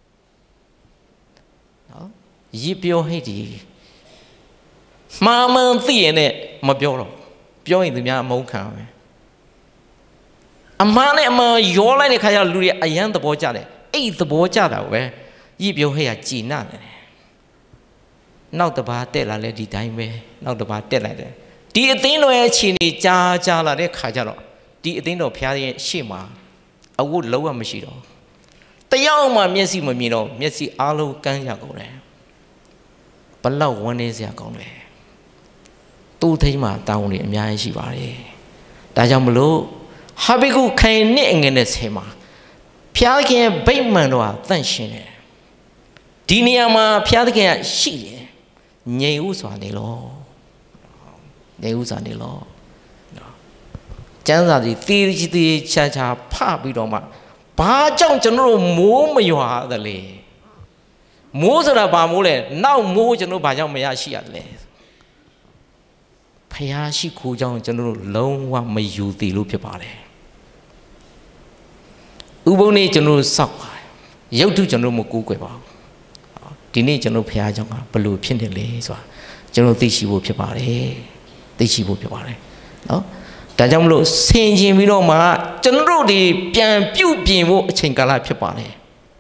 နော်ရစ်ပြောဟိတ်ဒီမှားမှန်သိရင်နဲ့မပြောတော့ပြောရင်သူများအမုန်းခံရမယ်အမှားနဲ့အမှန်ရောလိုက်တဲ့ခါကျလူတွေအယံသဘောကျတယ်အဲ့သဘောကျတာပဲရစ်ပြောဟိတ်ကကြည်နာတယ်နောက်တစ်ပါးတက်လာလဲဒီတိုင်းပဲနောက်တစ်ပါးတက်လိုက်တယ်ဒီအသင်းတော်ရဲ့အခြေအနေကြာလာတဲ့ခါကျတော့ဒီအသင်းတော်ဖျားရဲ့ရှေ့မှာအဝတ်လုံးဝမရှိတော့တယောက်မှမျက်စိမမြင်တော့မျက်စိအားလုံးကန်းရကုန်တယ်ဘလောက်ဝန်းနေစရာကောင်းလဲသူ့ထိမ်းမှာတောင်းနေအများကြီးရှိပါတယ်ဒါကြောင့်မလို့ဟာဘိကုခိုင်နဲ့ငယ်နဲ့ဆယ်မှာဖျားခင်ဗိမာန်တော်ဟာတန့်ရှင်းတယ်ဒီနေရာမှာဖျားခင်ကရှိတယ်ငြိမ်ဥစွာနေလို့ငြိမ်ဥစွာနေလို့ကျမ်းစာဒီသေချာဖပြီးတော့မှဘာကြောင့်ကျွန်တော်တို့မိုးမရွာသလဲမိုးဆိုတာဘာမိုးလဲနောက်မိုးကျွန်တော်ဘာကြောင့်မရရှိရလဲဖျားရှိခိုးကြောင့်ကျွန်တော်တို့လုံးဝမယူတည်လို့ဖြစ်ပါတယ်ဥပုံနေကျွန်တော်စောက်ပါတယ်ရုပ်ထုကျွန်တော်မကူးကွယ်ပါဘူးဒီနေ့ကျွန်တော်ဖျားကြောင့်ကဘလို့ဖြစ်နေလဲဆိုတာကျွန်တော်သိရှိဖို့ဖြစ်ပါတယ်သိရှိဖို့ဖြစ်ပါတယ်နော်ဒါကြောင့်မလို့ဆင်ခြင်ပြီးတော့မှကျွန်တော်တို့ဒီပြန်ပြုတ်ပြင်ဖို့အချိန်ကာလဖြစ်ပါတယ်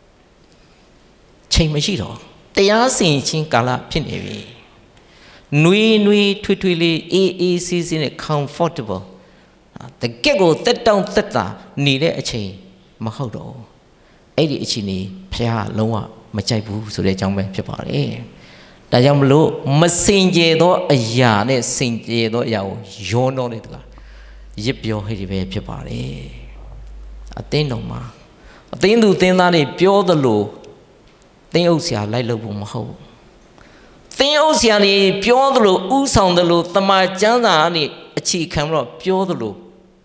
ချိန်မရှိတော့တရားစင်ချင်းကာလဖြစ်နေပြီနွေထွေထွေလေးအေးဆေးဆေးနဲ့ comfortable တကယ့်ကိုတက်တောင့်တက်တာနေတဲ့အချိန်မဟုတ်တော့အဲ့ဒီအချိန်นี้ဖျားလုံးဝမကြိုက်ဘူးဆိုတဲ့အကြောင်းပဲဖြစ်ပါတယ်ဒါကြောင့်မလို့မစင်ကြယ်သောအရာနဲ့စင်ကြယ်သောအရာကိုရောနှောတဲ့တကားရစ်ပြောဟိတ်ပဲဖြစ်ပါတယ်အသင်းတော်မှာအသင်းသူသင်းသားတွေပြောသလိုသင်းအုပ်ဆရာလိုက်လို့ဖို့မဟုတ်သင်းအုပ်ဆရာတွေပြောသလိုဥဆောင်သလိုတမန်ကျမ်းစာကနေအခြေခံတော့ပြောသလို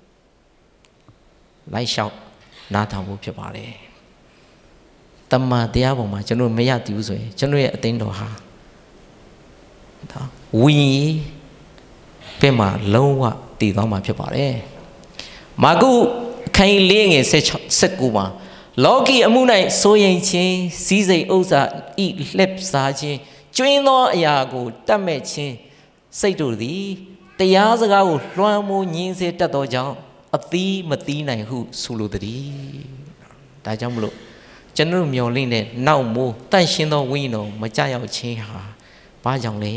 လိုက်လျှောက်နားထောင်ဖို့ဖြစ်ပါတယ်တမန်တရားပေါ်မှာကျွန်တော်မရတည်ဘူးဆိုရင်ကျွန်တော်ရဲ့အသင်းတော်ဟာဒါဝိညာဉ်ဘက်မှာလုံးဝတည်သွားမှာဖြစ်ပါတယ်မာကုခိုင်လေးငယ်16မှာလောကီအမှု၌စိုးရိမ်ခြင်းစီးစိမ်ဥစ္စာဤလှက်စားခြင်းကျွင်းသောအရာကိုတတ်မဲ့ခြင်းစိတ်တို့သည်တရားစကားကိုလွှမ်းမိုးညင်းစေတတ်သောကြောင့်အသီးမသီးနိုင်ဟုဆိုလိုသည်ဒါကြောင့်မလို့ကျွန်တော်မျော်လင့်တဲ့နောက်မိုးတန့်ရှင်းသောဝိညာဉ်တော်မကြောက်ရောက်ခြင်းဟာဘာကြောင့်လဲ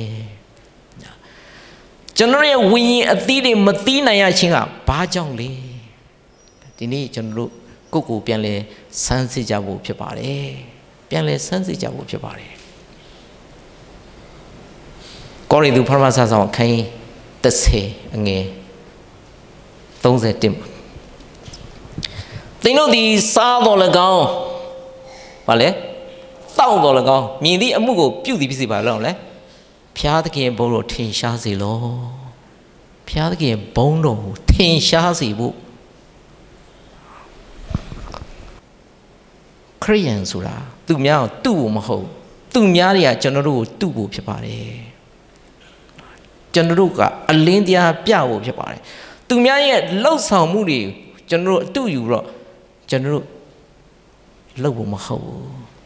ကျွန်တော်ရဲ့ဝိညာဉ်အသီးတွေမသီးနိုင်ရခြင်းကဘာကြောင့်လဲဒီနေ့ကျွန်တော်တို့ကိုယ့်ကိုပြန်လဲစမ်းစစ်ကြဖို့ဖြစ်ပါတယ်ပြန်လဲစမ်းစစ်ကြဖို့ဖြစ်ပါတယ်ကောရိန္သုပထမစာဆောင်အခန်း30အငယ်31မှာသင်တို့သည်စားတော်၎င်းဘာလဲတောက်တော်၎င်းမြင်သည့်အမှုကိုပြုသည်ဖြစ်စေပါလောလဲဖျားသခင်ဘုန်းတော်ထင်ရှားစေလောဖျားသခင်ဘုန်းတော်ကိုထင်ရှားစေဖို့ခရိယန်ဆိုတာသူများကိုတုဖို့မဟုတ်သူများတွေကကျွန်တော်တို့ကိုတုဖို့ဖြစ်ပါတယ်ကျွန်တော်တို့ကအလင်းတရားပြဖို့ဖြစ်ပါတယ်သူများရဲ့လှုပ်ဆောင်မှုတွေကျွန်တော်တို့အတုယူတော့ကျွန်တော်တို့လှုပ်ဖို့မဟုတ်ဘူး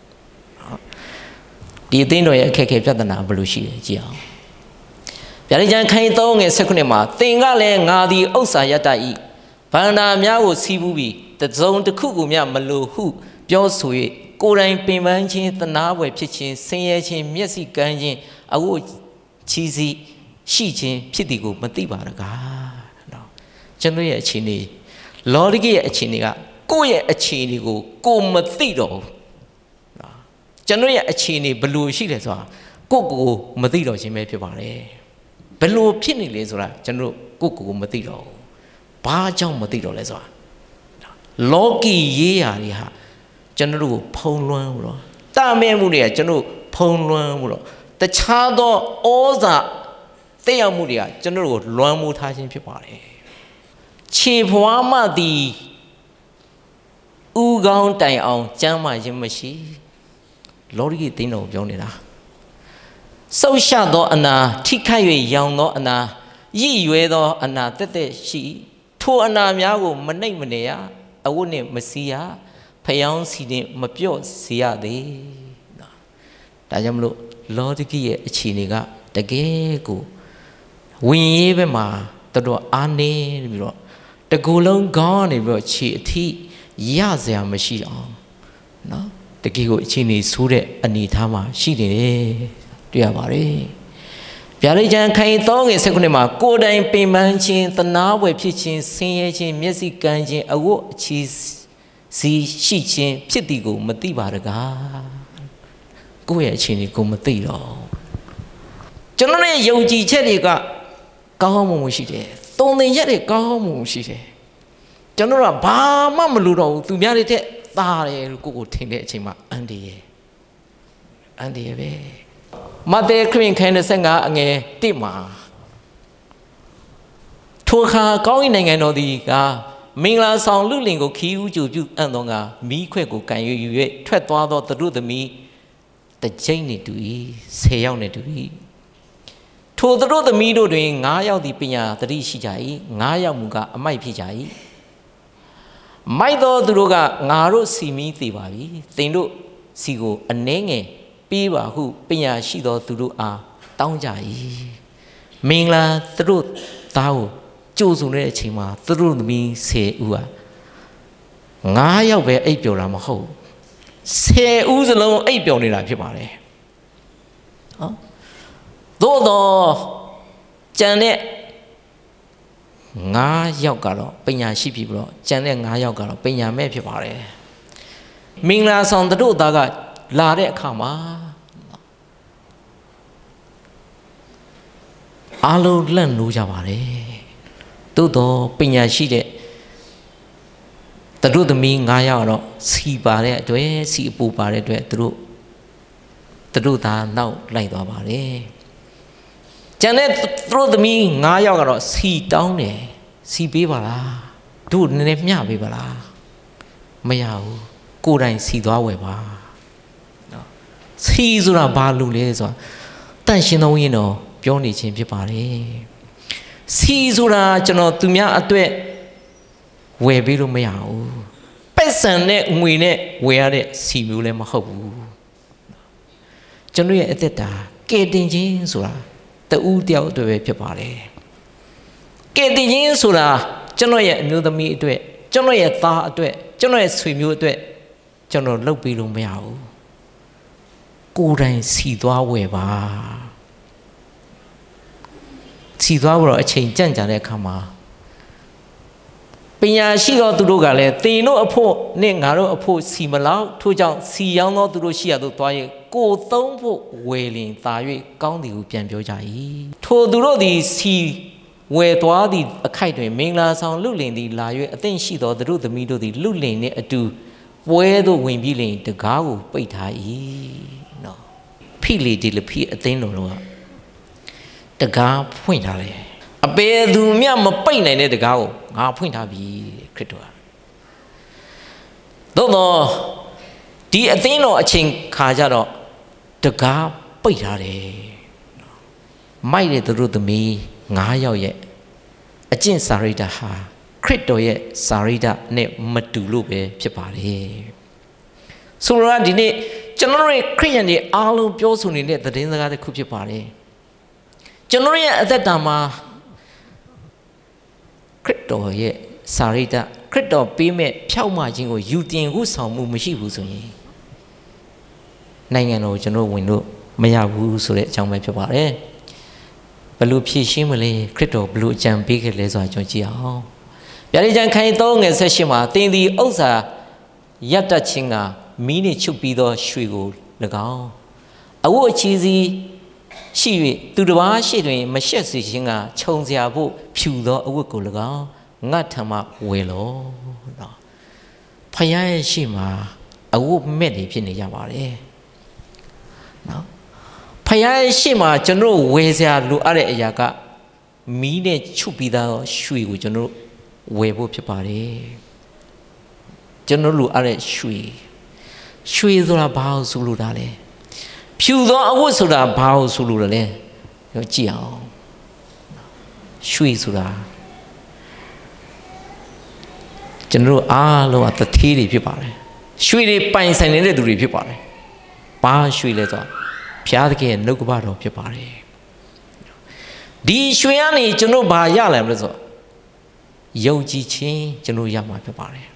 ဒီအသင်းတော်ရဲ့အခက်အခဲပြဿနာဘယ်လိုရှိလဲကြည့်အောင်ဗျာဒိတ်ကျမ်းခန်း3ငယ်19မှာသင်ကလည်းငါသည်ဥစ္စာယတ္တဤဗန္ဒာများကိုစီးပူးပြီးတစုံတစ်ခုကိုမျှမလိုဟုပြောဆို၍ကိုယ်တိုင်ပင်ပန်းခြင်းတနာဝယ်ဖြစ်ခြင်းဆင်းရဲခြင်းမျက်စိကန်းခြင်းအဝတ်ချီးစီရှိခြင်းဖြစ်သည်ကိုမသိပါတကားနော်ကျွန်တော်ရဲ့အခြေအနေလောကီရဲ့အခြေအနေကကိုယ့်ရဲ့အခြေအနေကိုကိုမသိတော့ဘူးနော်ကျွန်တော်ရဲ့အခြေအနေဘယ်လိုရှိလဲဆိုတာကိုမသိတော့ခြင်းပဲဖြစ်ပါတယ်ဘယ်လိုဖြစ်နေလဲဆိုတာကျွန်တော်ကိုမသိတော့ဘူးဘာကြောင့်မသိတော့လဲဆိုတာလောကီရေးရာတွေဟာကျွန်တော်တို့ဖုံးလွှမ်းဘူးတော့တာမဲမှုတွေကကျွန်တော်ဖုံးလွှမ်းဘူးတော့တခြားသောဩဇာတက်ရောက်မှုတွေကကျွန်တော်တို့ကိုလွှမ်းမိုးထားခြင်းဖြစ်ပါတယ်ခြေဖွားမှသည်ဥကောင်းတိုင်အောင်ကျမ်းမာခြင်းမရှိလောကီသိန်းတော်ပြောနေတာဆုတ်ရှသောအနာထိခိုက်၍ရောင်သောအနာရည်ရွယ်သောအနာတက်တက်ရှိထိုအနာများကိုမနှိပ်မနေရအဝတ်နှင့်မစီရဖျောင်းစီနှင့်မပြော့စေရသေးဒါကြောင့်မလို့လောကီရဲ့အခြေအနေကတကယ်ကိုဝင်ရေးဘက်မှာတော်အားနေပြီးတော့တကူလုံးခေါင်းကနေပြီးတော့ခြေအထိရစရာမရှိအောင်နော်တကယ်ကိုအခြေအနေဆိုးတဲ့အနေထားမှာရှိနေတယ်တွေ့ရပါတယ်ဗျာဒိတ်ကျမ်းခိုင်သောငယ်19မှာကိုယ်တိုင်ပင်ပန်းခြင်းတနာဝယ်ဖြစ်ခြင်းဆင်းရဲခြင်းမျက်စိကန်းခြင်းအဝတ်အချီစီရှိခြင်းဖြစ်သည်ကိုမသိပါတကားကိုယ့်ရဲ့အခြေအနေကိုမသိတော့ကျွန်တော်ရဲ့ယုံကြည်ချက်တွေကကောင်းမှုရှိတယ်သုံးသင်ရက်တွေကောင်းမှုရှိတယ်ကျွန်တော်ကဘာမှမလုပ်တော့ဘူးသူများတွေထက်သားတယ်လို့ကိုထင်တဲ့အချိန်မှာအန်ဒီရဲ့ပဲမဿဲခရစ်ခန်း25အငယ်1မှာထိုအခါကောင်းကင်နိုင်ငံတော်သည်ကမင်္ဂလာဆောင်လူလင်ကိုခီးဦးကြိုပြုအံ့သောငါမိခွက်ကိုကန်ယူ၍ထွက်သွားသောသူတို့သမီးတစ်ကြိမ်နှင့်တူ၏10ယောက်နှင့်တူ၏ထိုသူတို့သမီးတို့တွင်9ယောက်သည်ပညာသတိရှိကြ၏9ယောက်မူကားအမိုက်ဖြစ်ကြ၏မိုက်သောသူတို့ကငါတို့စီမီးသေးပါပြီသင်တို့စီကိုအနှဲငယ်ပေးပါဟုပညာရှိသောသူတို့အားတောင်းကြ၏မင်္ဂလာသူတို့သားကိုကြိုးစုံတဲ့အချိန်မှာသူတို့သမီး10ဦးဟာ9ယောက်ပဲအိပ်ပျော်တာမဟုတ်10ဦးစလုံးအိပ်ပျော်နေတာဖြစ်ပါတယ်ဟောသို့တော့ကျန်တဲ့9ယောက်ကတော့ပညာရှိပြီပြီးတော့ကျန်တဲ့9ယောက်ကတော့ပညာမဲ့ဖြစ်ပါတယ်မင်္ဂလာဆောင်သူတို့သားကလာတဲ့အခါမှာအားလုံးလန့်လို့ကြပါတယ်သို့တော့ပညာရှိတဲ့သူတို့သမီး9ယောက်တော့စီပါတဲ့အတွက်စီအပူပါတဲ့အတွက်သူတို့သားနောက်လိုက်သွားပါတယ်ကျန်တဲ့သူတို့သမီး9ယောက်ကတော့စီတောင်းတယ်စီပေးပါလားတို့နည်းနည်းမျှပေးပါလားမရဘူးကိုယ်တိုင်စီသွားဝယ်ပါနော်စီဆိုတာဘာလို့လဲဆိုတာတန့်ရှင်းသုံးရင်တော့ပြောနေခြင်းဖြစ်ပါတယ်စီဆိုတာကျွန်တော်သူများအတွက်ဝယ်ပေးလို့မရဘူးပက်ဆန်နဲ့ငွေနဲ့ဝယ်ရတဲ့စီမျိုးလည်းမဟုတ်ဘူးကျွန်တော်ရဲ့အသက်တာကဲတင်ခြင်းဆိုတာတူတယောက်အတွက်ပဲဖြစ်ပါတယ်ကဲတင်ခြင်းဆိုတာကျွန်တော်ရဲ့အမျိုးသမီးအတွက်ကျွန်တော်ရဲ့သားအတွက်ကျွန်တော်ရဲ့ဆွေမျိုးအတွက်ကျွန်တော်လုပ်ပေးလို့မရဘူးကိုယ်တိုင်စီသွားဝယ်ပါစီသွားတော့အချိန်ကြန့်ကြာတဲ့အခါမှာပညာရှိသောသူတို့ကလည်းသင်တို့အဖို့နဲ့ငါတို့အဖို့စီမလောက်ထို့ကြောင့်စီရောင်းသောသူတို့ရှိရသို့သွား၍ကိုသုံးဖို့ဝယ်လင်သာ၍ကောင်းသည်ဟုပြန်ပြောကြ၏ထိုသူတို့သည်စီဝယ်သွားသည့်အခိုက်တွင်မင်္ဂလာဆောင်လူလင်သည်လာ၍အသင့်ရှိသောသူတို့သမီးတို့သည်လူလင်နှင့်အတူပွဲသို့ဝင်ပြီးလင်တကားကိုပိတ်ထား၏နော်ဖိလီဒီလဖိအသင်းတော်ကတကားဖွင့်ထားတယ်အပေသူမြမပိတ်နိုင်တဲ့တကားကိုငါဖွင့်ထားပြီခရစ်တော်ကသို့တော့ဒီအသင်းတော်အချိန်ခါကြတော့တကားပိတ်ထားတယ်မိုက်တဲ့သူတို့သမီး9ယောက်ရဲ့အကျင့်စာရိတ္တဟာခရစ်တော်ရဲ့စာရိတ္တနဲ့မတူလို့ပဲဖြစ်ပါတယ်ဆိုတော့ဒီနေ့ကျွန်တော်တို့ခရစ်ယာန်တွေအားလုံးပြောဆိုနေတဲ့သတင်းစကားတစ်ခုဖြစ်ပါတယ်ကျွန်တော်ရဲ့အသက်တာမှာခရစ်တော်ရဲ့စာရိတ္တခရစ်တော်ပေးမဲ့ဖြောက်မှခြင်းကိုယူတင်ခုဆောင်မှုမရှိဘူးဆိုရင်နိုင်ငံတော်ကျွန်တော်ဝင်လို့မရဘူးဆိုတဲ့အကြောင်းပဲဖြစ်ပါတယ်ဘယ်လိုဖြည့်ရှင်းမလဲခရစ်တော်ဘယ်လိုအကြံပေးခဲ့လဲဆိုတာကျွန်တော်ကြည့်အောင်ဗျာဒိတ်ကျမ်းခိုင်း3ငယ်18မှာသင်သည်ဥစ္စာရတတ်ခြင်းကမီးနှင့်ချုပ်ပြီးသောရွှေကို၎င်းအဝတ်အချီစီရှိ၍သူတစ်ပါးရှိတွင်မရှက်စေခြင်းကခြုံစရာဖို့ဖြူသောအဝတ်ကို၎င်းငါထံမှဝယ်လောနော်ဖယားရဲ့ရှိမှာအဝတ်မဲ့တွေဖြစ်နေကြပါတယ်နော်ဖယားရဲ့ရှိမှာကျွန်တော်ဝယ်စရာလိုအပ်တဲ့အရာကမီးနဲ့ချုပ်ပြီးသားရွှေကိုကျွန်တော်ဝယ်ဖို့ဖြစ်ပါတယ်ကျွန်တော်လိုအပ်တဲ့ရွှေဆိုတာဘာလို့ဆိုလိုတာလဲဖြူသောအဝတ်ဆိုတာဘာလို့ဆိုလိုလဲပြောကြည့်အောင်ရွှေဆိုတာကျွန်တော်အားလုံးကတထေးတွေဖြစ်ပါတယ်ရွှေတွေပိုင်ဆိုင်နေတဲ့သူတွေဖြစ်ပါတယ်ဘာရွှေလဲဆိုတော့ဘုရားသခင်ရဲ့နှုတ်ကပတော်ဖြစ်ပါတယ်ဒီရွှေကနေကျွန်တော်ဘာရလဲမလို့ဆိုတော့ယုံကြည်ခြင်းကျွန်တော်ရမှာဖြစ်ပါတယ်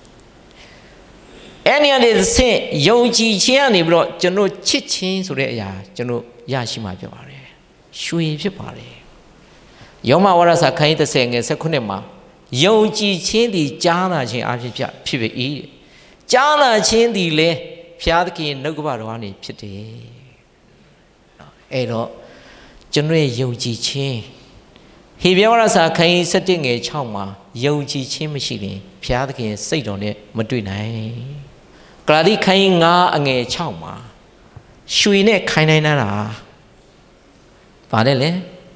အဲ့ဒီအနေနဲ့ယုံကြည်ခြင်းကနေပြီးတော့ကျွန်တော်ချစ်ခြင်းဆိုတဲ့အရာကျွန်တော်ရရှိမှာဖြစ်ပါတယ်ရွှေဖြစ်ပါတယ်ယောမဝါဒစာခန်းကြီး30ငယ်19မှာယုံကြည်ခြင်းသည်ကြားနာခြင်းအဖြစ်ဖြစ်ပေ၏ကြားနာခြင်းသည်လည်းဘုရားသခင်နှုတ်ကပတော်ကနေဖြစ်တယ်အဲ့တော့ကျွန်တော်ယုံကြည်ခြင်းဟေဗြဲဝါဒစာခန်းကြီး17ငယ်6မှာယုံကြည်ခြင်းမရှိရင်ဘုရားသခင်စိတ်တော်နဲ့မတွေ့နိုင်ဂလာတိခန်းကြီး9အငယ်6မှာရွှေနဲ့ခိုင်းနိုင်တာဗါတယ်လေ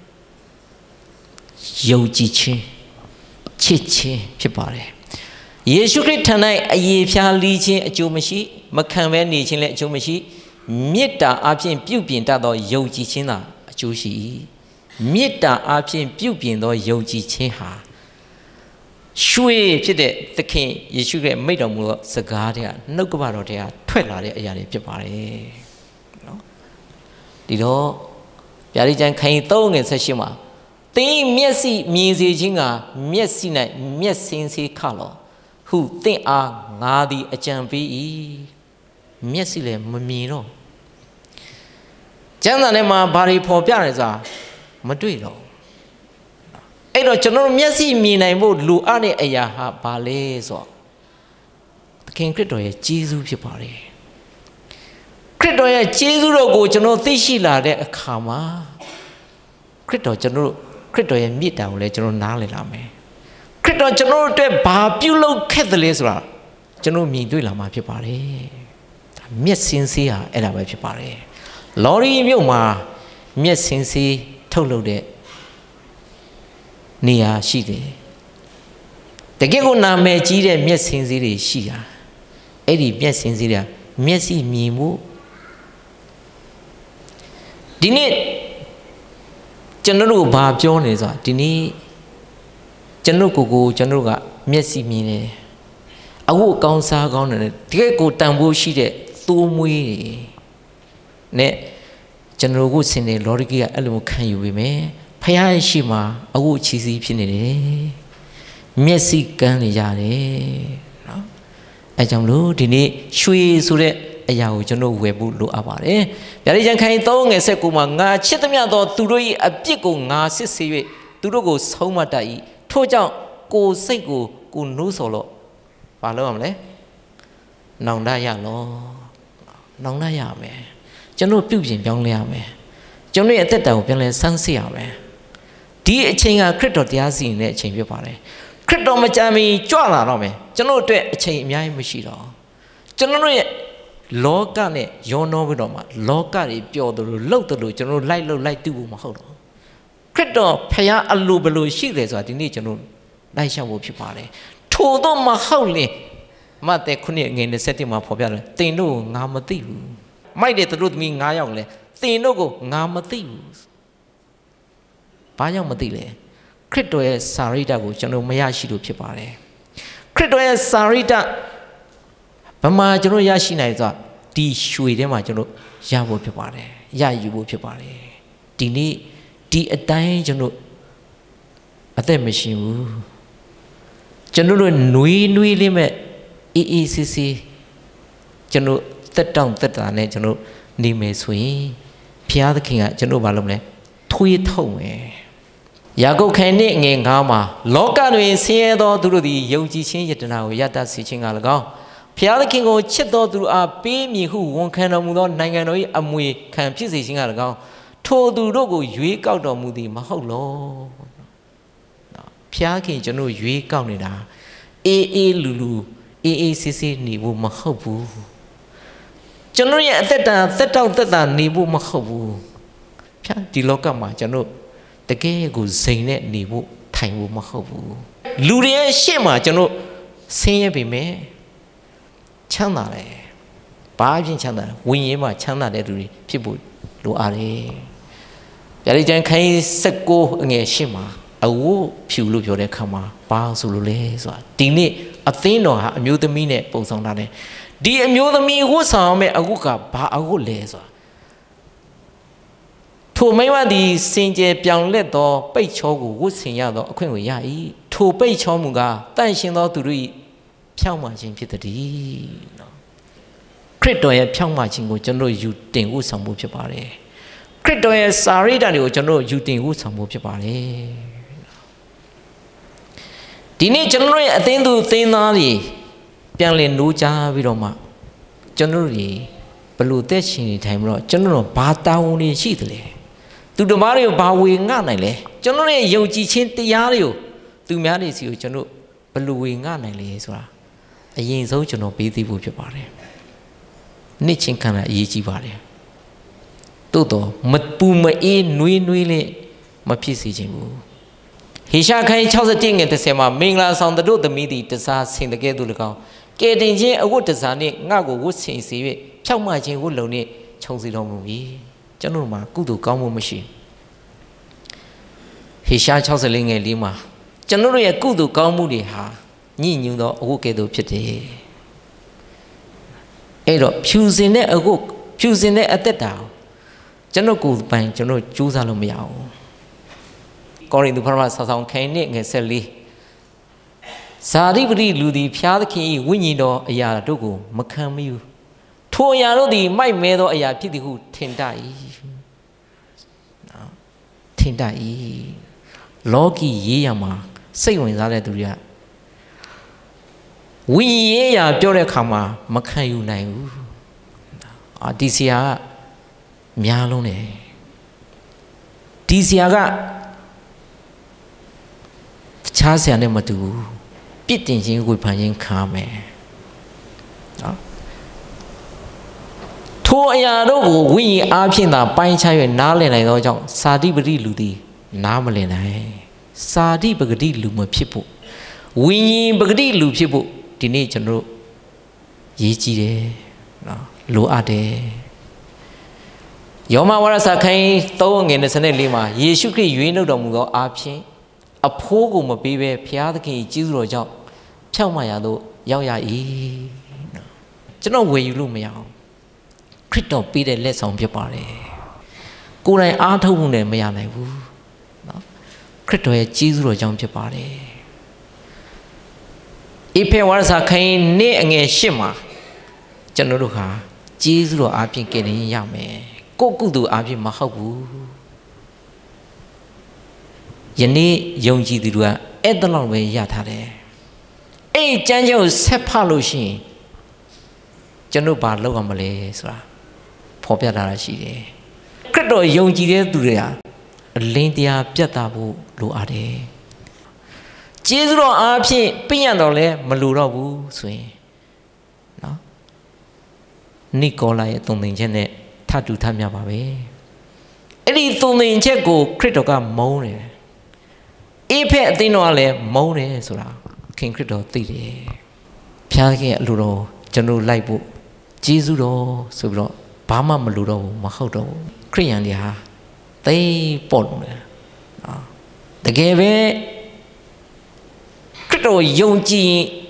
ယုံကြည်ခြင်းချစ်ခြင်းဖြစ်ပါတယ်ယေရှုခရစ်ထံ၌အယေဖြာလီခြင်းအကျိုးမရှိမခံဘဲနေခြင်းလည်းအကျိုးမရှိမေတ္တာအပြင်ပြုပြင်တတ်သောယုံကြည်ခြင်းသာအကျိုးရှိမေတ္တာအပြင်ပြုပြင်သောယုံကြည်ခြင်းဟာရွှေဖြစ်တဲ့သခင်ယေရှုရဲ့မိန့်တော်မူသောစကားတွေကနှုတ်ကပတော်တွေကထွက်လာတဲ့အရာတွေဖြစ်ပါတယ်နော်ဒီတော့ဗျာဒိတ်ကျမ်းခန်းကြီး3ငယ်18မှာသင်မျက်စိမြင်စေခြင်းကမျက်စိ၌မျက်စင်စေခလောဟုသင်အားငါသည်အကြံပေး၏မျက်စိလည်းမမြင်တော့ကျမ်းစာထဲမှာဘာတွေဖော်ပြတယ်ဆိုတာမတွေ့တော့အဲ့တော့ကျွန်တော်မျက်စိမြင်နိုင်ဖို့လိုအပ်တဲ့အရာဟာဘာလဲဆိုတော့သခင်ခရစ်တော်ရဲ့ကျေးဇူးဖြစ်ပါတယ်ခရစ်တော်ရဲ့ကျေးဇူးတော်ကိုကျွန်တော်သိရှိလာတဲ့အခါမှာခရစ်တော်ရဲ့မြတ်တာကိုလည်းကျွန်တော်နားလည်လာမယ်ခရစ်တော်ကျွန်တော်တို့အတွက်ဘာပြုလုပ်ခဲ့သလဲဆိုတာကျွန်တော်မြင်တွေ့လာမှာဖြစ်ပါတယ်မျက်စင်စေးဟာအဲ့ဒါပဲဖြစ်ပါတယ်လော်ရီမြို့မှာမျက်စင်စေးထုတ်လုပ်တဲ့နေရာရှိတယ်တကယ်ကိုနာမည်ကြီးတဲ့မျက်စင်စေးတွေရှိတာအဲ့ဒီမျက်စင်စေးတွေမျက်စိမြင်မှုဒီနေ့ကျွန်တော်တို့ဘာပြောနေဆိုတာဒီနေ့ကျွန်တော်ကိုကျွန်တော်ကမျက်စိမြင်တယ်အဝတ်ကောင်းစားကောင်းတယ်တကယ်ကိုတန်ဖိုးရှိတဲ့သိုးမွေးတွေနဲ့ကျွန်တော်ကိုစင်တယ်လော်ရီကအဲ့လိုခံယူပေမဲ့ဖယားရှိမှာအဝတ်ချီစီဖြစ်နေတယ်မျက်စိကန်းနေရတယ်နော်အဲကြောင့်လို့ဒီနေ့ရွှေဆိုတဲ့အရာကိုကျွန်တော်ဝယ်ဖို့လိုအပ်ပါတယ်ဗျာဒိတ်ကျမ်းခန်းကြီး3ငယ်19မှာငါချစ်သမျှသောသူတို့၏အပြစ်ကိုငါစစ်ဆေး၍သူတို့ကိုဆုံးမတတ်၏ထို့ကြောင့်ကိုယ်စိတ်ကိုကိုယ်နှိုးဆော်လို့ဘာလုပ်ရမလဲနောင်တရလောနောင်တရမယ်ကျွန်တော်ပြုပြင်ပြောင်းလဲရမယ်ကျွန်တော်ရဲ့အသက်တာကိုပြန်လဲစမ်းစစ်ရမယ်ဒီအချိန်ကခရစ်တော်တရားစီရင်တဲ့အချိန်ဖြစ်ပါတယ်ခရစ်တော်မကြမ်းမီကြွလာတော့မယ်ကျွန်တော်အတွက်အချိန်အများကြီးမရှိတော့ကျွန်တော်ရဲ့လောကနဲ့ရောနှောပြီးတော့မှလောကတွေပျော်တယ်လို့လှုပ်တယ်လို့ကျွန်တော်လိုက်တူဖို့မဟုတ်တော့ခရစ်တော်ဖခင်အလိုဘလို့ရှိတယ်ဆိုတာဒီနေ့ကျွန်တော်လိုက်ရှောက်ဖို့ဖြစ်ပါတယ်ထို့တော့မဟုတ်လေမဿဲ9ငွေ27မှာဖော်ပြတယ်သင်တို့ငါမသိဘူးမိုက်တဲ့သူတို့သမီး9ယောက်လဲသင်တို့ကိုငါမသိဘူးဘာကြောင့်မသိလဲခရစ်တော်ရဲ့စာရိတ္တကိုကျွန်တော်မရရှိလို့ဖြစ်ပါတယ်ခရစ်တော်ရဲ့စာရိတ္တဘာမှကျွန်တော်ရရှိနိုင်ဆိုတာဒီရွှေထဲမှာကျွန်တော်ရဖို့ဖြစ်ပါတယ်ရယူဖို့ဖြစ်ပါတယ်ဒီနေ့ဒီအတိုင်းကျွန်တော်အသက်မရှိဘူးကျွန်တော်တို့နွေးလေးမဲ့အေးအေးဆေးဆေးကျွန်တော်သက်တောင့်သက်တာနဲ့ကျွန်တော်နေမယ်ဆိုရင်ဘုရားသခင်ကကျွန်တော်ဘာလုပ်မလဲထွေးထုတ်မယ်ယာကုပ်ခန်းနဲ့ငယ်9မှာလောကတွင်ဆင်းရဲသောသူတို့သည်ယုံကြည်ခြင်းယတနာကိုရတတ်စေခြင်းက၎င်းဘုရားသခင်ကိုချစ်သောသူအားပေးမည်ဟုဝန်ခံတော်မူသောနိုင်ငံတော်၏အမွေခံဖြစ်စေခြင်းက၎င်းထိုသူတို့ကိုရွေးကောက်တော်မူသည်မဟုတ်လောဘုရားခင်ကျွန်တော်ရွေးကောက်နေတာအေးလူအေးဆေးနေဖို့မဟုတ်ဘူးကျွန်တော်ရဲ့အသက်တာသက်တောင့်သက်တာနေဖို့မဟုတ်ဘူးဘုရားဒီလောကမှာကျွန်တော်တကယ်ကိုစိန်နဲ့နေဖို့ထိုင်ဖို့မဟုတ်ဘူးလူတွေရဲ့ရှေ့မှာကျွန်တော်ဆင်းရဲပေမဲ့ချမ်းသာတယ်ဘာအဖြစ်ချမ်းသာလဲဝိညာဉ်မှာချမ်းသာတဲ့သူတွေဖြစ်ဖို့လိုအပ်တယ်ဗျာဒီကျန်ခိုင်း16အငယ်ရှင်းမှာအဝတ်ဖြူလို့ပြောတဲ့ခါမှာဘာဆိုလို့လဲဆိုတာဒီနေ့အသင်းတော်ဟာအမျိုးသမီးနဲ့ပုံဆောင်တာတယ်ဒီအမျိုးသမီးဝတ်ဆောင်မဲ့အဝတ်ကဘာအဝတ်လဲဆိုတာထိုမိမသည်စင်ကြယ်ပြောင်လက်သောပိတ်ချောကိုဝတ်ဆင်ရသောအခွင့်ကိုရ၏ထိုပိတ်ချောမူကားတန့်ရှင်းသောသူတို့၏ဖြောင့်မခြင်းဖြစ်သည်နော်ခရစ်တော်ရဲ့ဖြောင့်မခြင်းကိုကျွန်တော်ယူတင်ဝတ်ဆောင်မှုဖြစ်ပါတယ်ခရစ်တော်ရဲ့စာရိတ္တတွေကိုကျွန်တော်ယူတင်ဝတ်ဆောင်မှုဖြစ်ပါတယ်ဒီနေ့ကျွန်တော်ရဲ့အသင်းသူသင်းသားတွေပြန်လည်နိုးကြားပြီးတော့မှကျွန်တော်တွေဘလို့သက်ရှင်နေထိုင်ပြီးတော့ကျွန်တော်ဘာတာဝန်တွေရှိသလဲသူတို့ဘာတွေကိုဘာဝေငှနိုင်လဲကျွန်တော်ရဲ့ယုံကြည်ခြင်းတရားတွေကိုသူများတွေစီကိုကျွန်တော်ဘလို့ဝေငှနိုင်လဲဆိုတာအရင်ဆုံးကျွန်တော်ပေးသိဖို့ဖြစ်ပါတယ်နှစ်ချင်းခံတာအရေးကြီးပါတယ်သို့တော့မပူမအေးနွေးလေးမဖြစ်စေချင်ဘူးဟေရှာခိုင်61ငယ်30မှာမင်္ဂလာဆောင်တို့သမီးသည်တစားဆင်တကဲ့သို့၎င်းကဲတင်ခြင်းအဝတ်တစားနှင့်ငါ့ကိုဝတ်ဆင်စေ၍ဖြောက်မှခြင်းဝတ်လုံနှင့်ခြုံစီတော်မူပြီကျွန်တော်မှာကုသိုလ်ကောင်းမှုမရှိဟေရှာ64ငယ်4မှာကျွန်တော်ရဲ့ကုသိုလ်ကောင်းမှုတွေဟာညှဉ်းညူသောအဝတ်ကဲ့သို့ဖြစ်တယ်အဲ့တော့ဖြူစင်တဲ့အဝတ်ဖြူစင်တဲ့အသက်တာကျွန်တော်ကိုယ်ပိုင်ကျွန်တော်ကြိုးစားလို့မရဘူးကောရိန္သုပထမဆောင်ခိုင်နဲ့ငယ်14ဇာတိပတိလူသည်ဖျားသခင်၏ဝိညာဉ်တော်အရာတို့ကိုမခံမယူထိုအရာတို့သည်မိုက်မဲသောအရာဖြစ်သည်ဟုထင်တတ်၏နော်ထင်တတ်၏လောကီရေးရမှာစိတ်ဝင်စားတဲ့သူတွေကဝိညာဉ်ရေးရာပြောတဲ့အခါမှာမခံယူနိုင်ဘူးဒီဆရာကများလုံးတယ်ဒီဆရာကခြားဆရာနဲ့မတူဘူးပြစ်တင်ခြင်းဝေဖန်ခြင်းခံမယ်နော်ထိုအရာတို့ကိုဝိညာဉ်အားဖြင့်သာပိုင်းခြား၍နားလည်နိုင်သောကြောင့်စာတိပတိလူသည်နားမလည်နိုင်စာတိပဂတိလူမဖြစ်ဖို့ဝိညာဉ်ပဂတိလူဖြစ်ဖို့ဒီနေ့ကျွန်တော်ရေးကြည့်တယ်နော်လိုအပ်တယ်ယောမဝါရစာခိုင်း3ငယ်24မှာယေရှုခရစ်ရွေးနှုတ်တော်မူသောအားဖြင့်အဖိုးကိုမပေးဘဲဘုရားသခင်ကြီးစုတော်ကြောင့်ဖြောင့်မရသို့ရောက်ရ၏နော်ကျွန်တော်ဝယ်ယူလို့မရအောင်ခရစ်တော်ပေးတဲ့လက်ဆောင်ဖြစ်ပါတယ်ကိုယ်တိုင်အားထုတ်မှုနဲ့မရနိုင်ဘူးနော်ခရစ်တော်ရဲ့ကြီးစုတော်ကြောင့်ဖြစ်ပါတယ်ဧဖေဝါစာခိုင်းနေ့အငယ်8မှာကျွန်တော်တို့ဟာကြီးစုတော်အားဖြင့်ကယ်တင်ရမယ်ကိုကုသိုလ်အားဖြင့်မဟုတ်ဘူးယနေ့ယုံကြည်သူတွေကအဲ့ဒါလောက်ပဲရထားတယ်အဲ့ကျမ်းကျမ်းကိုဆက်ဖတ်လို့ရှိရင်ကျွန်တော်ဘာလုပ်ရမလဲဆိုတာဖော်ပြထားတာရှိတယ်ခရစ်တော်ယုံကြည်တဲ့သူတွေဟာအလင်းတရားပြတ်သားဖို့လိုအပ်တယ်ကျေးဇူးတော်အားဖြင့်ပြည့်ရတော့လဲမလိုတော့ဘူးဆိုရင်နော်နိကောလာရဲ့သုံးသင်ချက်နဲ့ထတူထမြပါပဲအဲ့ဒီသုံးသင်ချက်ကိုခရစ်တော်ကမုန်းတယ်အေဖက်အသိတော်ကလည်းမုန်းတယ်ဆိုတာခင်ခရစ်တော်သိတယ်ဖျားခင်အလိုတော်ကျွန်တော်လိုက်ဖို့ဂျေဇုတော်ဆိုပြီးတော့ဘာမှမလိုတော့ဘူးမဟုတ်တော့ဘူးခရိယန်တွေဟာသိပေါ့လို့လေနော်တကယ်ပဲခရစ်တော်ယုံကြည်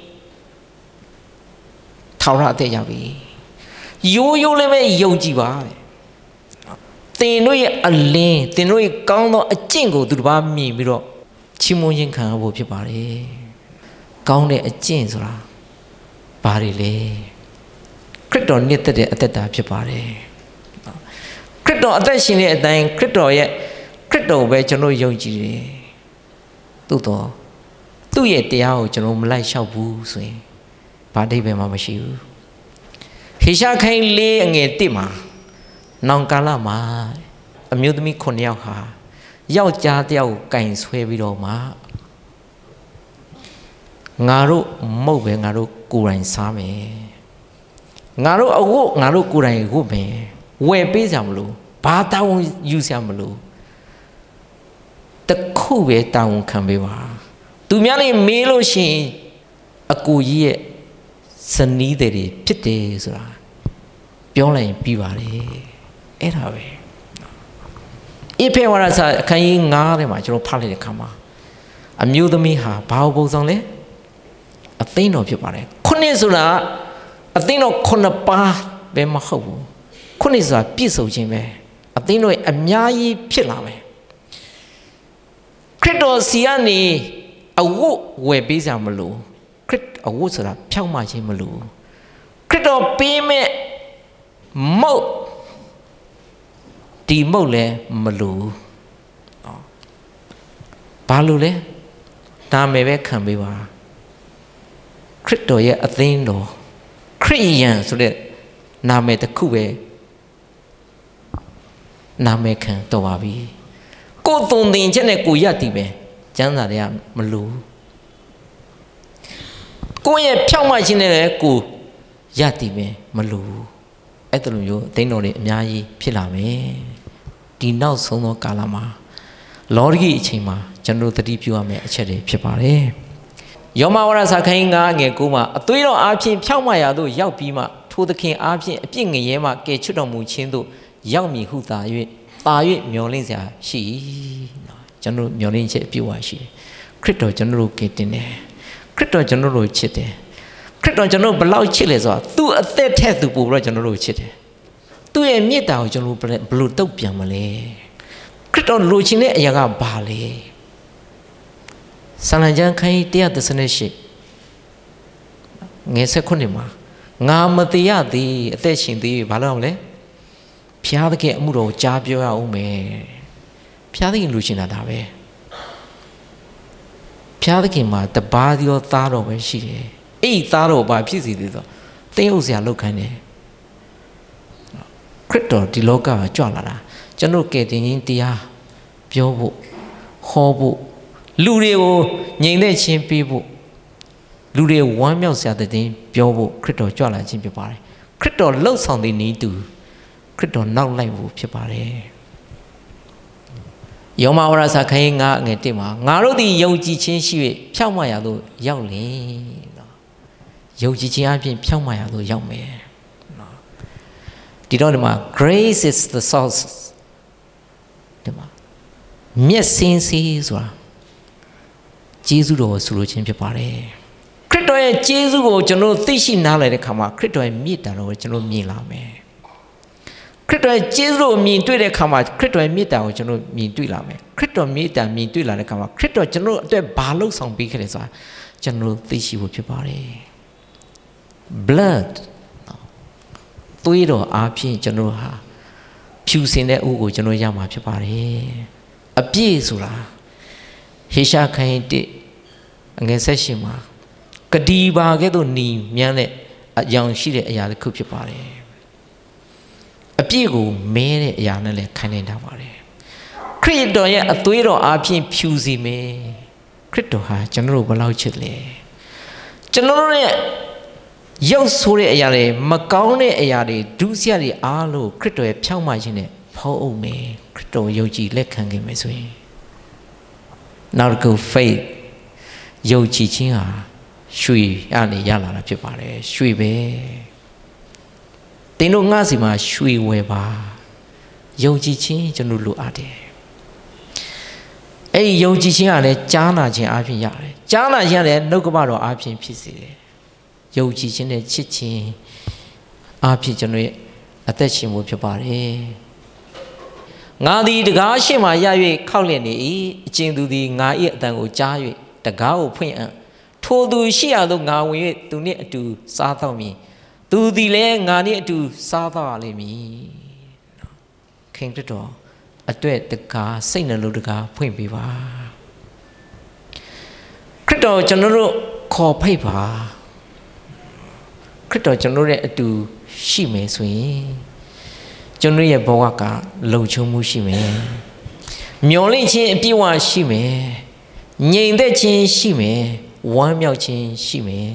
ထောင်ရအသက်ရပြီရိုးရိုးလည်းပဲယုံကြည်ပါတဲ့သင်တို့ရဲ့အလင်းသင်တို့ရဲ့ကောင်းသောအကျင့်ကိုသူတစ်ပါးမြင်ပြီးတော့ချီးမွမ်းခြင်းခံရဖို့ဖြစ်ပါတယ်ကောင်းတဲ့အကျင့်ဆိုတာဘာတွေလဲခခရစ်တော်နှစ်သက်တဲ့အသက်တာဖြစ်ပါတယ်ခရစ်တော်အသက်ရှင်တဲ့အတိုင်းခရစ်တော်ရဲ့ခရစ်တော်ပဲကျွန်တော်ယုံကြည်တယ်သို့တော့သူ့ရဲ့တရားကိုကျွန်တော်မလိုက်လျှောက်ဘူးဆိုရင်ဘာအဓိပ္ပာယ်မှမရှိဘူးဟေရှာခိုင်းလေးအငယ်1မှာနောင်ကာလမှာအမျိုးသမီး9ယောက်ဟာယောက်ျားတယောက်ကိုကင်ဆွဲပြီးတော့မှငါတို့မဟုတ်ပဲငါတို့ကိုယ်တိုင်စားမယ်ငါတို့အဝတ်ငါတို့ကိုယ်တိုင်ဝတ်မယ်ဝယ်ပေးကြမလို့ဘာတောင်းယူစရာမလို့တခုပဲတောင်းခံပေးပါသူများနေမေးလို့ရှိရင်အကူကြီးရဲ့ဇနီးတွေဖြစ်တယ်ဆိုတာပြောလိုက်ရင်ပြီးပါလေအဲ့ဒါပဲဧဖေဝါဒစာအခန်းကြီး9ထဲမှာကျွန်တော်ဖတ်လိုက်တဲ့အခါမှာအမျိုးသမီးဟာဘာပုံစံလဲအသိန်းတော်ဖြစ်ပါတယ်ခုနှစ်ဆိုတာအသိန်းတော်9ပါးပဲမဟုတ်ဘူးခုနှစ်ဆိုတာပြည့်စုံခြင်းပဲအသိန်းတော်အများကြီးဖြစ်လာမယ်ခရစ်တော်စီကနေအဝတ်ဝယ်ပေးစရာမလိုခရစ်အဝတ်ဆိုတာဖြောင့်မခြင်းမလိုခရစ်တော်ပေးမဲ့မုတ်ဒီမုတ်လည်းမလိုဘာလို့လဲဒါမယ်ပဲခံပေးပါခရစ်တော်ရဲ့အသင်းတော်ခရစ်ယာန်ဆိုတဲ့နာမည်တစ်ခုပဲနာမည်ခံတော်ပါပြီကိုယ်သုံးသင်ချက်နဲ့ကိုရတည်ပဲကျမ်းစာတွေကမလိုကိုယ့်ရဲ့ဖြောင့်မခြင်းနဲ့လည်းကိုရတည်ပဲမလိုအဲ့လိုမျိုးအသင်းတော်တွေအများကြီးဖြစ်လာမယ်ဒီနောက်ဆုံးသောကာလမှာလောကီအချိန်မှာကျွန်တော်တို့သတိပြုရမယ့်အချက်တွေဖြစ်ပါတယ်ယောမဝါဒစာခန်း9ငယ်9မှာအသွေးတော်အားဖြင့်ဖြောင့်မရာသို့ရောက်ပြီးမှထိုသခင်အားဖြင့်အပြစ်ငရဲမှကယ်ချွတ်တော်မူခြင်းသို့ရောက်မည်ဟုသာ၍မျှော်လင့်စရာရှိကျွန်တော်မျှော်လင့်ချက်အပြည့်အဝရှိတယ်ခရစ်တော်ကျွန်တော်တို့ကယ်တင်တယ်ခရစ်တော်ကျွန်တော်တို့ချစ်တယ်ခရစ်တော်ကျွန်တော်ဘယ်လောက်ချစ်လဲဆိုတာသူ့အသက်ထက်သူပို့ပြီးတော့ကျွန်တော်တို့ချစ်တယ်သူ့ရဲ့မေတ္တာကိုကျွန်တော်ဘယ်လိုတုတ်ပြန်မလဲခရစ်တော်လိုချင်တဲ့အရာကဘာလဲဆာလံကျမ်းခန်းကြီး138ငယ်19မှာငါမတရားသည်အသက်ရှင်သည်ဘာလို့အောင်လဲဖျားသခင်အမှုတော်ကိုကြားပြောရအောင်မယ်ဖျားသခင်လိုချင်တာဒါပဲဖျားသခင်မှာတပါးသောသားတော်ပဲရှိတယ်အဲ့ဒီသားတော်ဘာဖြစ်စီသေးသောတင်းဥစရာလောက်ခိုင်းတယ်ခရစ်တော်ဒီလောကမှာကြွလာတာကျွန်တော်ကယ်တင်ခြင်းတရားပြောဖို့ဟောဖို့လူတွေကိုငြိမ်သက်ခြင်းပေးဖို့လူတွေဝမ်းမြောက်စရာတဲ့တင်ပြောဖို့ခရစ်တော်ကြွလာခြင်းဖြစ်ပါတယ်ခရစ်တော်လှုပ်ဆောင်တဲ့နည်းတူခရစ်တော်နောက်လိုက်ဖို့ဖြစ်ပါတယ်ယောမဝါဒစာခန်းကြီး9ငယ်1မှာငါတို့သည်ယုံကြည်ခြင်းရှိ၍ဖြောင့်မတ်ရာသို့ရောက်လင်ယုံကြည်ခြင်းအပြင်ဖြောင့်မတ်ရာသို့ရောက်မယ်ဒီတော့ဒီမှာ grace is the source ဒီမှာမျက်စင်စီဆိုတာကျေးဇူးတော်ဆိုလိုခြင်းဖြစ်ပါတယ်ခရစ်တော်ရဲ့ကျေးဇူးကိုကျွန်တော်သိရှိနားလည်တဲ့အခါမှာခရစ်တော်ရဲ့မေတ္တာတော်ကိုကျွန်တော်မြင်လာမယ်ခရစ်တော်ရဲ့ကျေးဇူးကိုမြင်တွေ့တဲ့အခါမှာခရစ်တော်ရဲ့မေတ္တာကိုကျွန်တော်မြင်တွေ့လာမယ်ခရစ်တော်မေတ္တာမြင်တွေ့လာတဲ့အခါမှာခရစ်တော်ကျွန်တော်အတွက်ဘာလို့ဆောင်ပေးခဲ့လဲဆိုတာကျွန်တော်သိရှိဖို့ဖြစ်ပါတယ် blood သွေးတော်အားဖြင့်ကျွန်တော်ဟာဖြူစင်တဲ့ဥကိုကျွန်တော်ရမှာဖြစ်ပါတယ်အပြည့်ဆိုတာဟေရှာခိုင်1ငယ်18မှာကတိပါကဲ့သို့နီမြန်းတဲ့အယောင်ရှိတဲ့အရာတစ်ခုဖြစ်ပါတယ်အပြည့်ကိုမဲတဲ့အရာနဲ့လည်းခိုင်းနေတာပါတယ်ခရစ်တော်ရဲ့အသွေးတော်အားဖြင့်ဖြူစီမယ်ခရစ်တော်ဟာကျွန်တော်တို့ဘယ်လောက်ချစ်လဲကျွန်တော်တို့ရဲ့ရုပ်ဆိုးတဲ့အရာတွေမကောင်းတဲ့အရာတွေဒုစရိုက်တွေအားလုံးခရစ်တော်ရဲ့ဖြောင့်မခြင်းနဲ့ဖောက်အုပ်မယ်ခရစ်တော်ယုံကြည်လက်ခံခဲ့မယ်ဆိုရင်နောက်တစ်ခု faith ယုံကြည်ခြင်းဟာရွှေအနေရလာတာဖြစ်ပါတယ်ရွှေပဲတင်းတို့ငါစီမှာရွှေဝယ်ပါယုံကြည်ခြင်းကျွန်တော်လိုအပ်တယ်အဲ့ဒီယုံကြည်ခြင်းကလည်းကြားနာခြင်းအပြင်ရတယ်ကြားနာခြင်းကလည်းနှုတ်ကပတော်အပြင်ဖြစ်စေတယ်ယုံကြည်ခြင်းနဲ့ချစ်ခြင်းအပြင်ကျွန်တော်ရဲ့အသက်ရှင်မှုဖြစ်ပါတယ်ငါသည်တကားရှိမှရ၍ခောက်လျက်နေ၏အကျဉ်သူသည်ငါ၏အတန်ကိုကြား၍တကားကိုဖွင့်အံ့ထိုသူရှိရသောငါဝင်၍သူနှင့်အတူစားသောက်မည်သူဒီလဲငါနဲ့အတူစားသွားလိမ့်မည်ခင်ခရစ်တော်အတွက်တကားစိတ်နှလုံးတကားဖွင့်ပေးပါခရစ်တော်ကျွန်တော်တို့ခေါ်ဖိတ်ပါခရစ်တော်ကျွန်တော်ရဲ့အတူရှိမယ်ဆိုရင်ကျွန်တော်ရဲ့ဘဝကလုံခြုံမှုရှိမယ်မျော်လင့်ခြင်းအပြည့်အဝရှိမယ်ငြိမ်သက်ခြင်းရှိမယ်ဝမ်းမြောက်ခြင်းရှိမယ်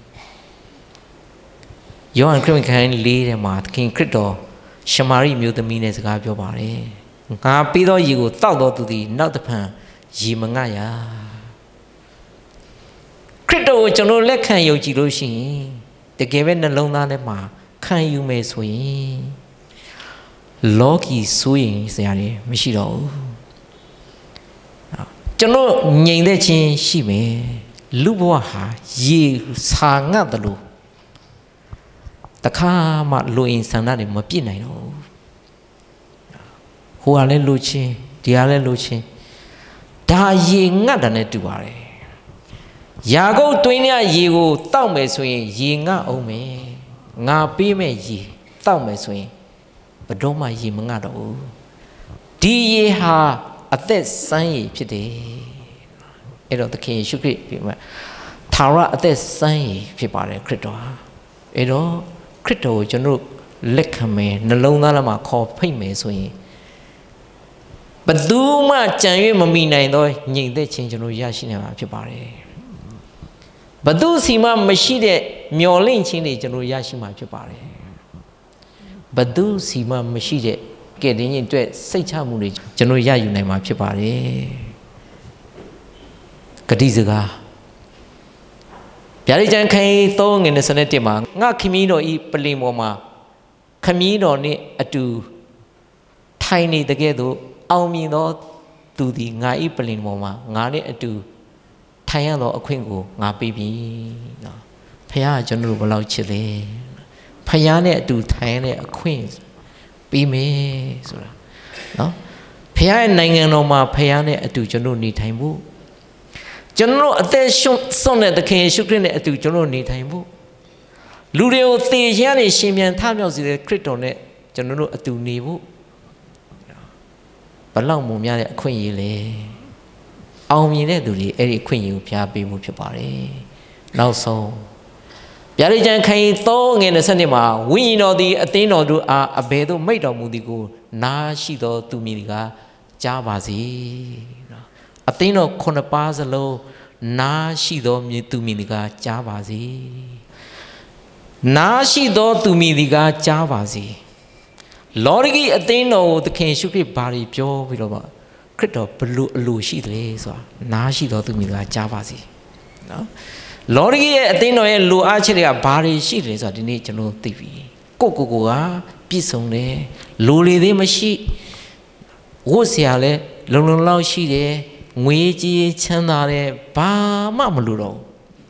ယောဟန်ခရစ်ဝင်ခန်း၄ထဲမှာသခင်ခရစ်တော်ရှမာရိမျိုးသမီးနဲ့စကားပြောပါတယ်ငါပေးသောရေကိုတောက်တော်သူသည်နောက်တစ်ဖန်ရေမငတ်ရခရစ်တော်ကိုကျွန်တော်လက်ခံယုံကြည်လို့ရှိရင်တကယ်ပဲနှလုံးသားထဲမှာခံယူမယ်ဆိုရင်လောကီဆိုရင်စရာတွေမရှိတော့ဘူးကျွန်တော်ငြိမ်သက်ခြင်းရှိမယ်လူဘဝဟာရေစာငတ်တယ်လို့တခါမှလူအင်ဆန္ဒတွေမပြည့်နိုင်တော့ဘူးဟိုကလည်းလူချင်းဒီကလည်းလူချင်းဒါရေငတ်တယ်နဲ့တူပါတယ်ယာကုပ်တွင်းရရေကိုတောက်မယ်ဆိုရင်ရေငတ်အောင်မယ်ငါပေးမဲ့ရေတောက်မယ်ဆိုရင်ဘယ်တော့မှရေမငတ်တော့ဘူးဒီရေဟာအသက်စမ်းရည်ဖြစ်တယ်အဲ့တော့သခင်ယေရှုခရစ်ပြမှာထာဝရအသက်စမ်းရည်ဖြစ်ပါတယ်ခရစ်တော်အဲ့တော့ခရစ်တော်ကိုကျွန်တော်လက်ခံမယ်နှလုံးသားထဲမှာခေါ်ဖိတ်မယ်ဆိုရင်ဘယ်သူမှကြံ၍မမိနိုင်တော့ငြိမ်သက်ခြင်းကျွန်တော်ရရှိနေမှာဖြစ်ပါတယ်ဘယ်သူစီမှမရှိတဲ့မျော်လင့်ခြင်းတွေကျွန်တော်ရရှိမှာဖြစ်ပါတယ်ဘယ်သူစီမှမရှိတဲ့ကဲ့တင်ရင်အတွက်စိတ်ချမှုတွေကျွန်တော်ရယူနိုင်မှာဖြစ်ပါတယ်ဂတိစကားဗျာဒိတ်ကျမ်းခန်းကြီး3ငွေ21မှာငါခမည်းတော်ဤပလင်ပေါ်မှာခမည်းတော်နှင့်အတူထိုင်နေတဲ့ကဲ့သို့အောင်မြင်သောသူသည်ငါဤပလင်ပေါ်မှာငါနဲ့အတူထိုင်ရသောအခွင့်ကိုငါပေးပြီနော်ဖခင်ကကျွန်တော်တို့ဘယ်လောက်ချစ်လဲဖခင်နဲ့အတူထိုင်ရတဲ့အခွင့်ပေးမယ်ဆိုတာနော်ဖခင်ရဲ့နိုင်ငံတော်မှာဖခင်နဲ့အတူကျွန်တော်နေထိုင်ဖို့ကျွန်တော်အသက်စွန့်တဲ့သခင်ယေရှုခရစ်နဲ့အတူကျွန်တော်နေထိုင်ဖို့လူတွေကိုသေခြင်းနဲ့ရှင်ပြန်ထမြောက်စေတဲ့ခရစ်တော်နဲ့ကျွန်တော်တို့အတူနေဖို့ဘလောက်မုံများတဲ့အခွင့်အရေးလဲအောင်မြင်တဲ့သူတွေအဲ့ဒီအခွင့်အရေးကိုဖျားပေးမှုဖြစ်ပါတယ်နောက်ဆုံးဗျာဒိတ်ကျမ်းခန်းကြီး3ငွေ20မှာဝိညာဉ်တော်သည်အသင်းတော်တို့အားအဘယ်သို့မိန့်တော်မူသည်ကိုနားရှိသောသူမည်ကကြားပါစေအသင်းတော်9ပါးစလုံးနားရှိသောသူမည်ကကြားပါစေနားရှိသောသူမည်ကကြားပါစေလောကီအသင်းတော်ကိုသခင်ရှုခရစ်ဘာတွေပြောပြီးတော့ခရစ်တော်ဘလို့အလိုရှိတယ်ဆိုတာနားရှိသောသူမည်ကကြားပါစေနော်လောကီရဲ့အသင်းတော်ရဲ့လိုအပ်ချက်တွေကဘာတွေရှိတယ်ဆိုတာဒီနေ့ကျွန်တော်သိပြီကိုကပြည့်စုံတယ်လိုလေသေးမရှိဝတ်ဆရာလဲလုံလုံလောက်ရှိတယ်ငွေကြီးချမ်းသာတယ်ဘာမှမလိုတော့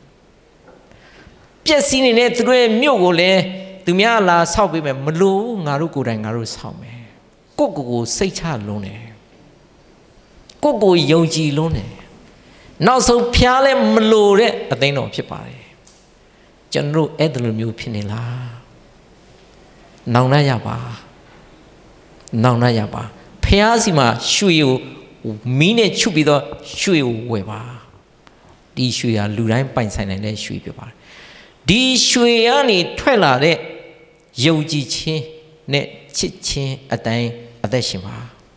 ပျက်စီးနေတဲ့သူတို့ရဲ့မြို့ကိုလည်းသူများလာဆောက်ပေးမယ်မလိုငါတို့ကိုယ်တိုင်ငါတို့ဆောက်မယ်ကိုစိတ်ချလုံးတယ်ကိုယုံကြည်လုံးတယ်နောက်ဆုံးဖျားလဲမလိုတဲ့အသိတော်ဖြစ်ပါတယ်ကျွန်တော်အဲ့ဒီလိုမျိုးဖြစ်နေလားနောင်နာရပါဖျားစီမှာရွှေကိုမီးနဲ့ချုပ်ပြီးတော့ရွှေကိုဝယ်ပါဒီရွှေဟာလူတိုင်းပိုင်ဆိုင်နိုင်တဲ့ရွှေဖြစ်ပါတယ်ဒီရွှေကနေထွက်လာတဲ့ယုံကြည်ခြင်းနဲ့ချစ်ခြင်းအတိုင်းအသက်ရှင်ပါ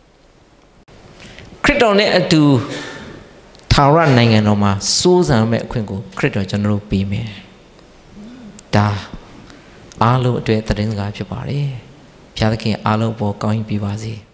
ခရစ်တော်နဲ့အတူထာဝရနိုင်ငံတော်မှာစိုးစံမဲ့အခွင့်ကိုခရစ်တော်ကျွန်တော်တို့ပေးမယ်ဒါအားလုံးအတွက်သတင်းစကားဖြစ်ပါတယ်ဘုရားသခင်အားလုံးပေါ်ကောင်းကြီးပေးပါစေ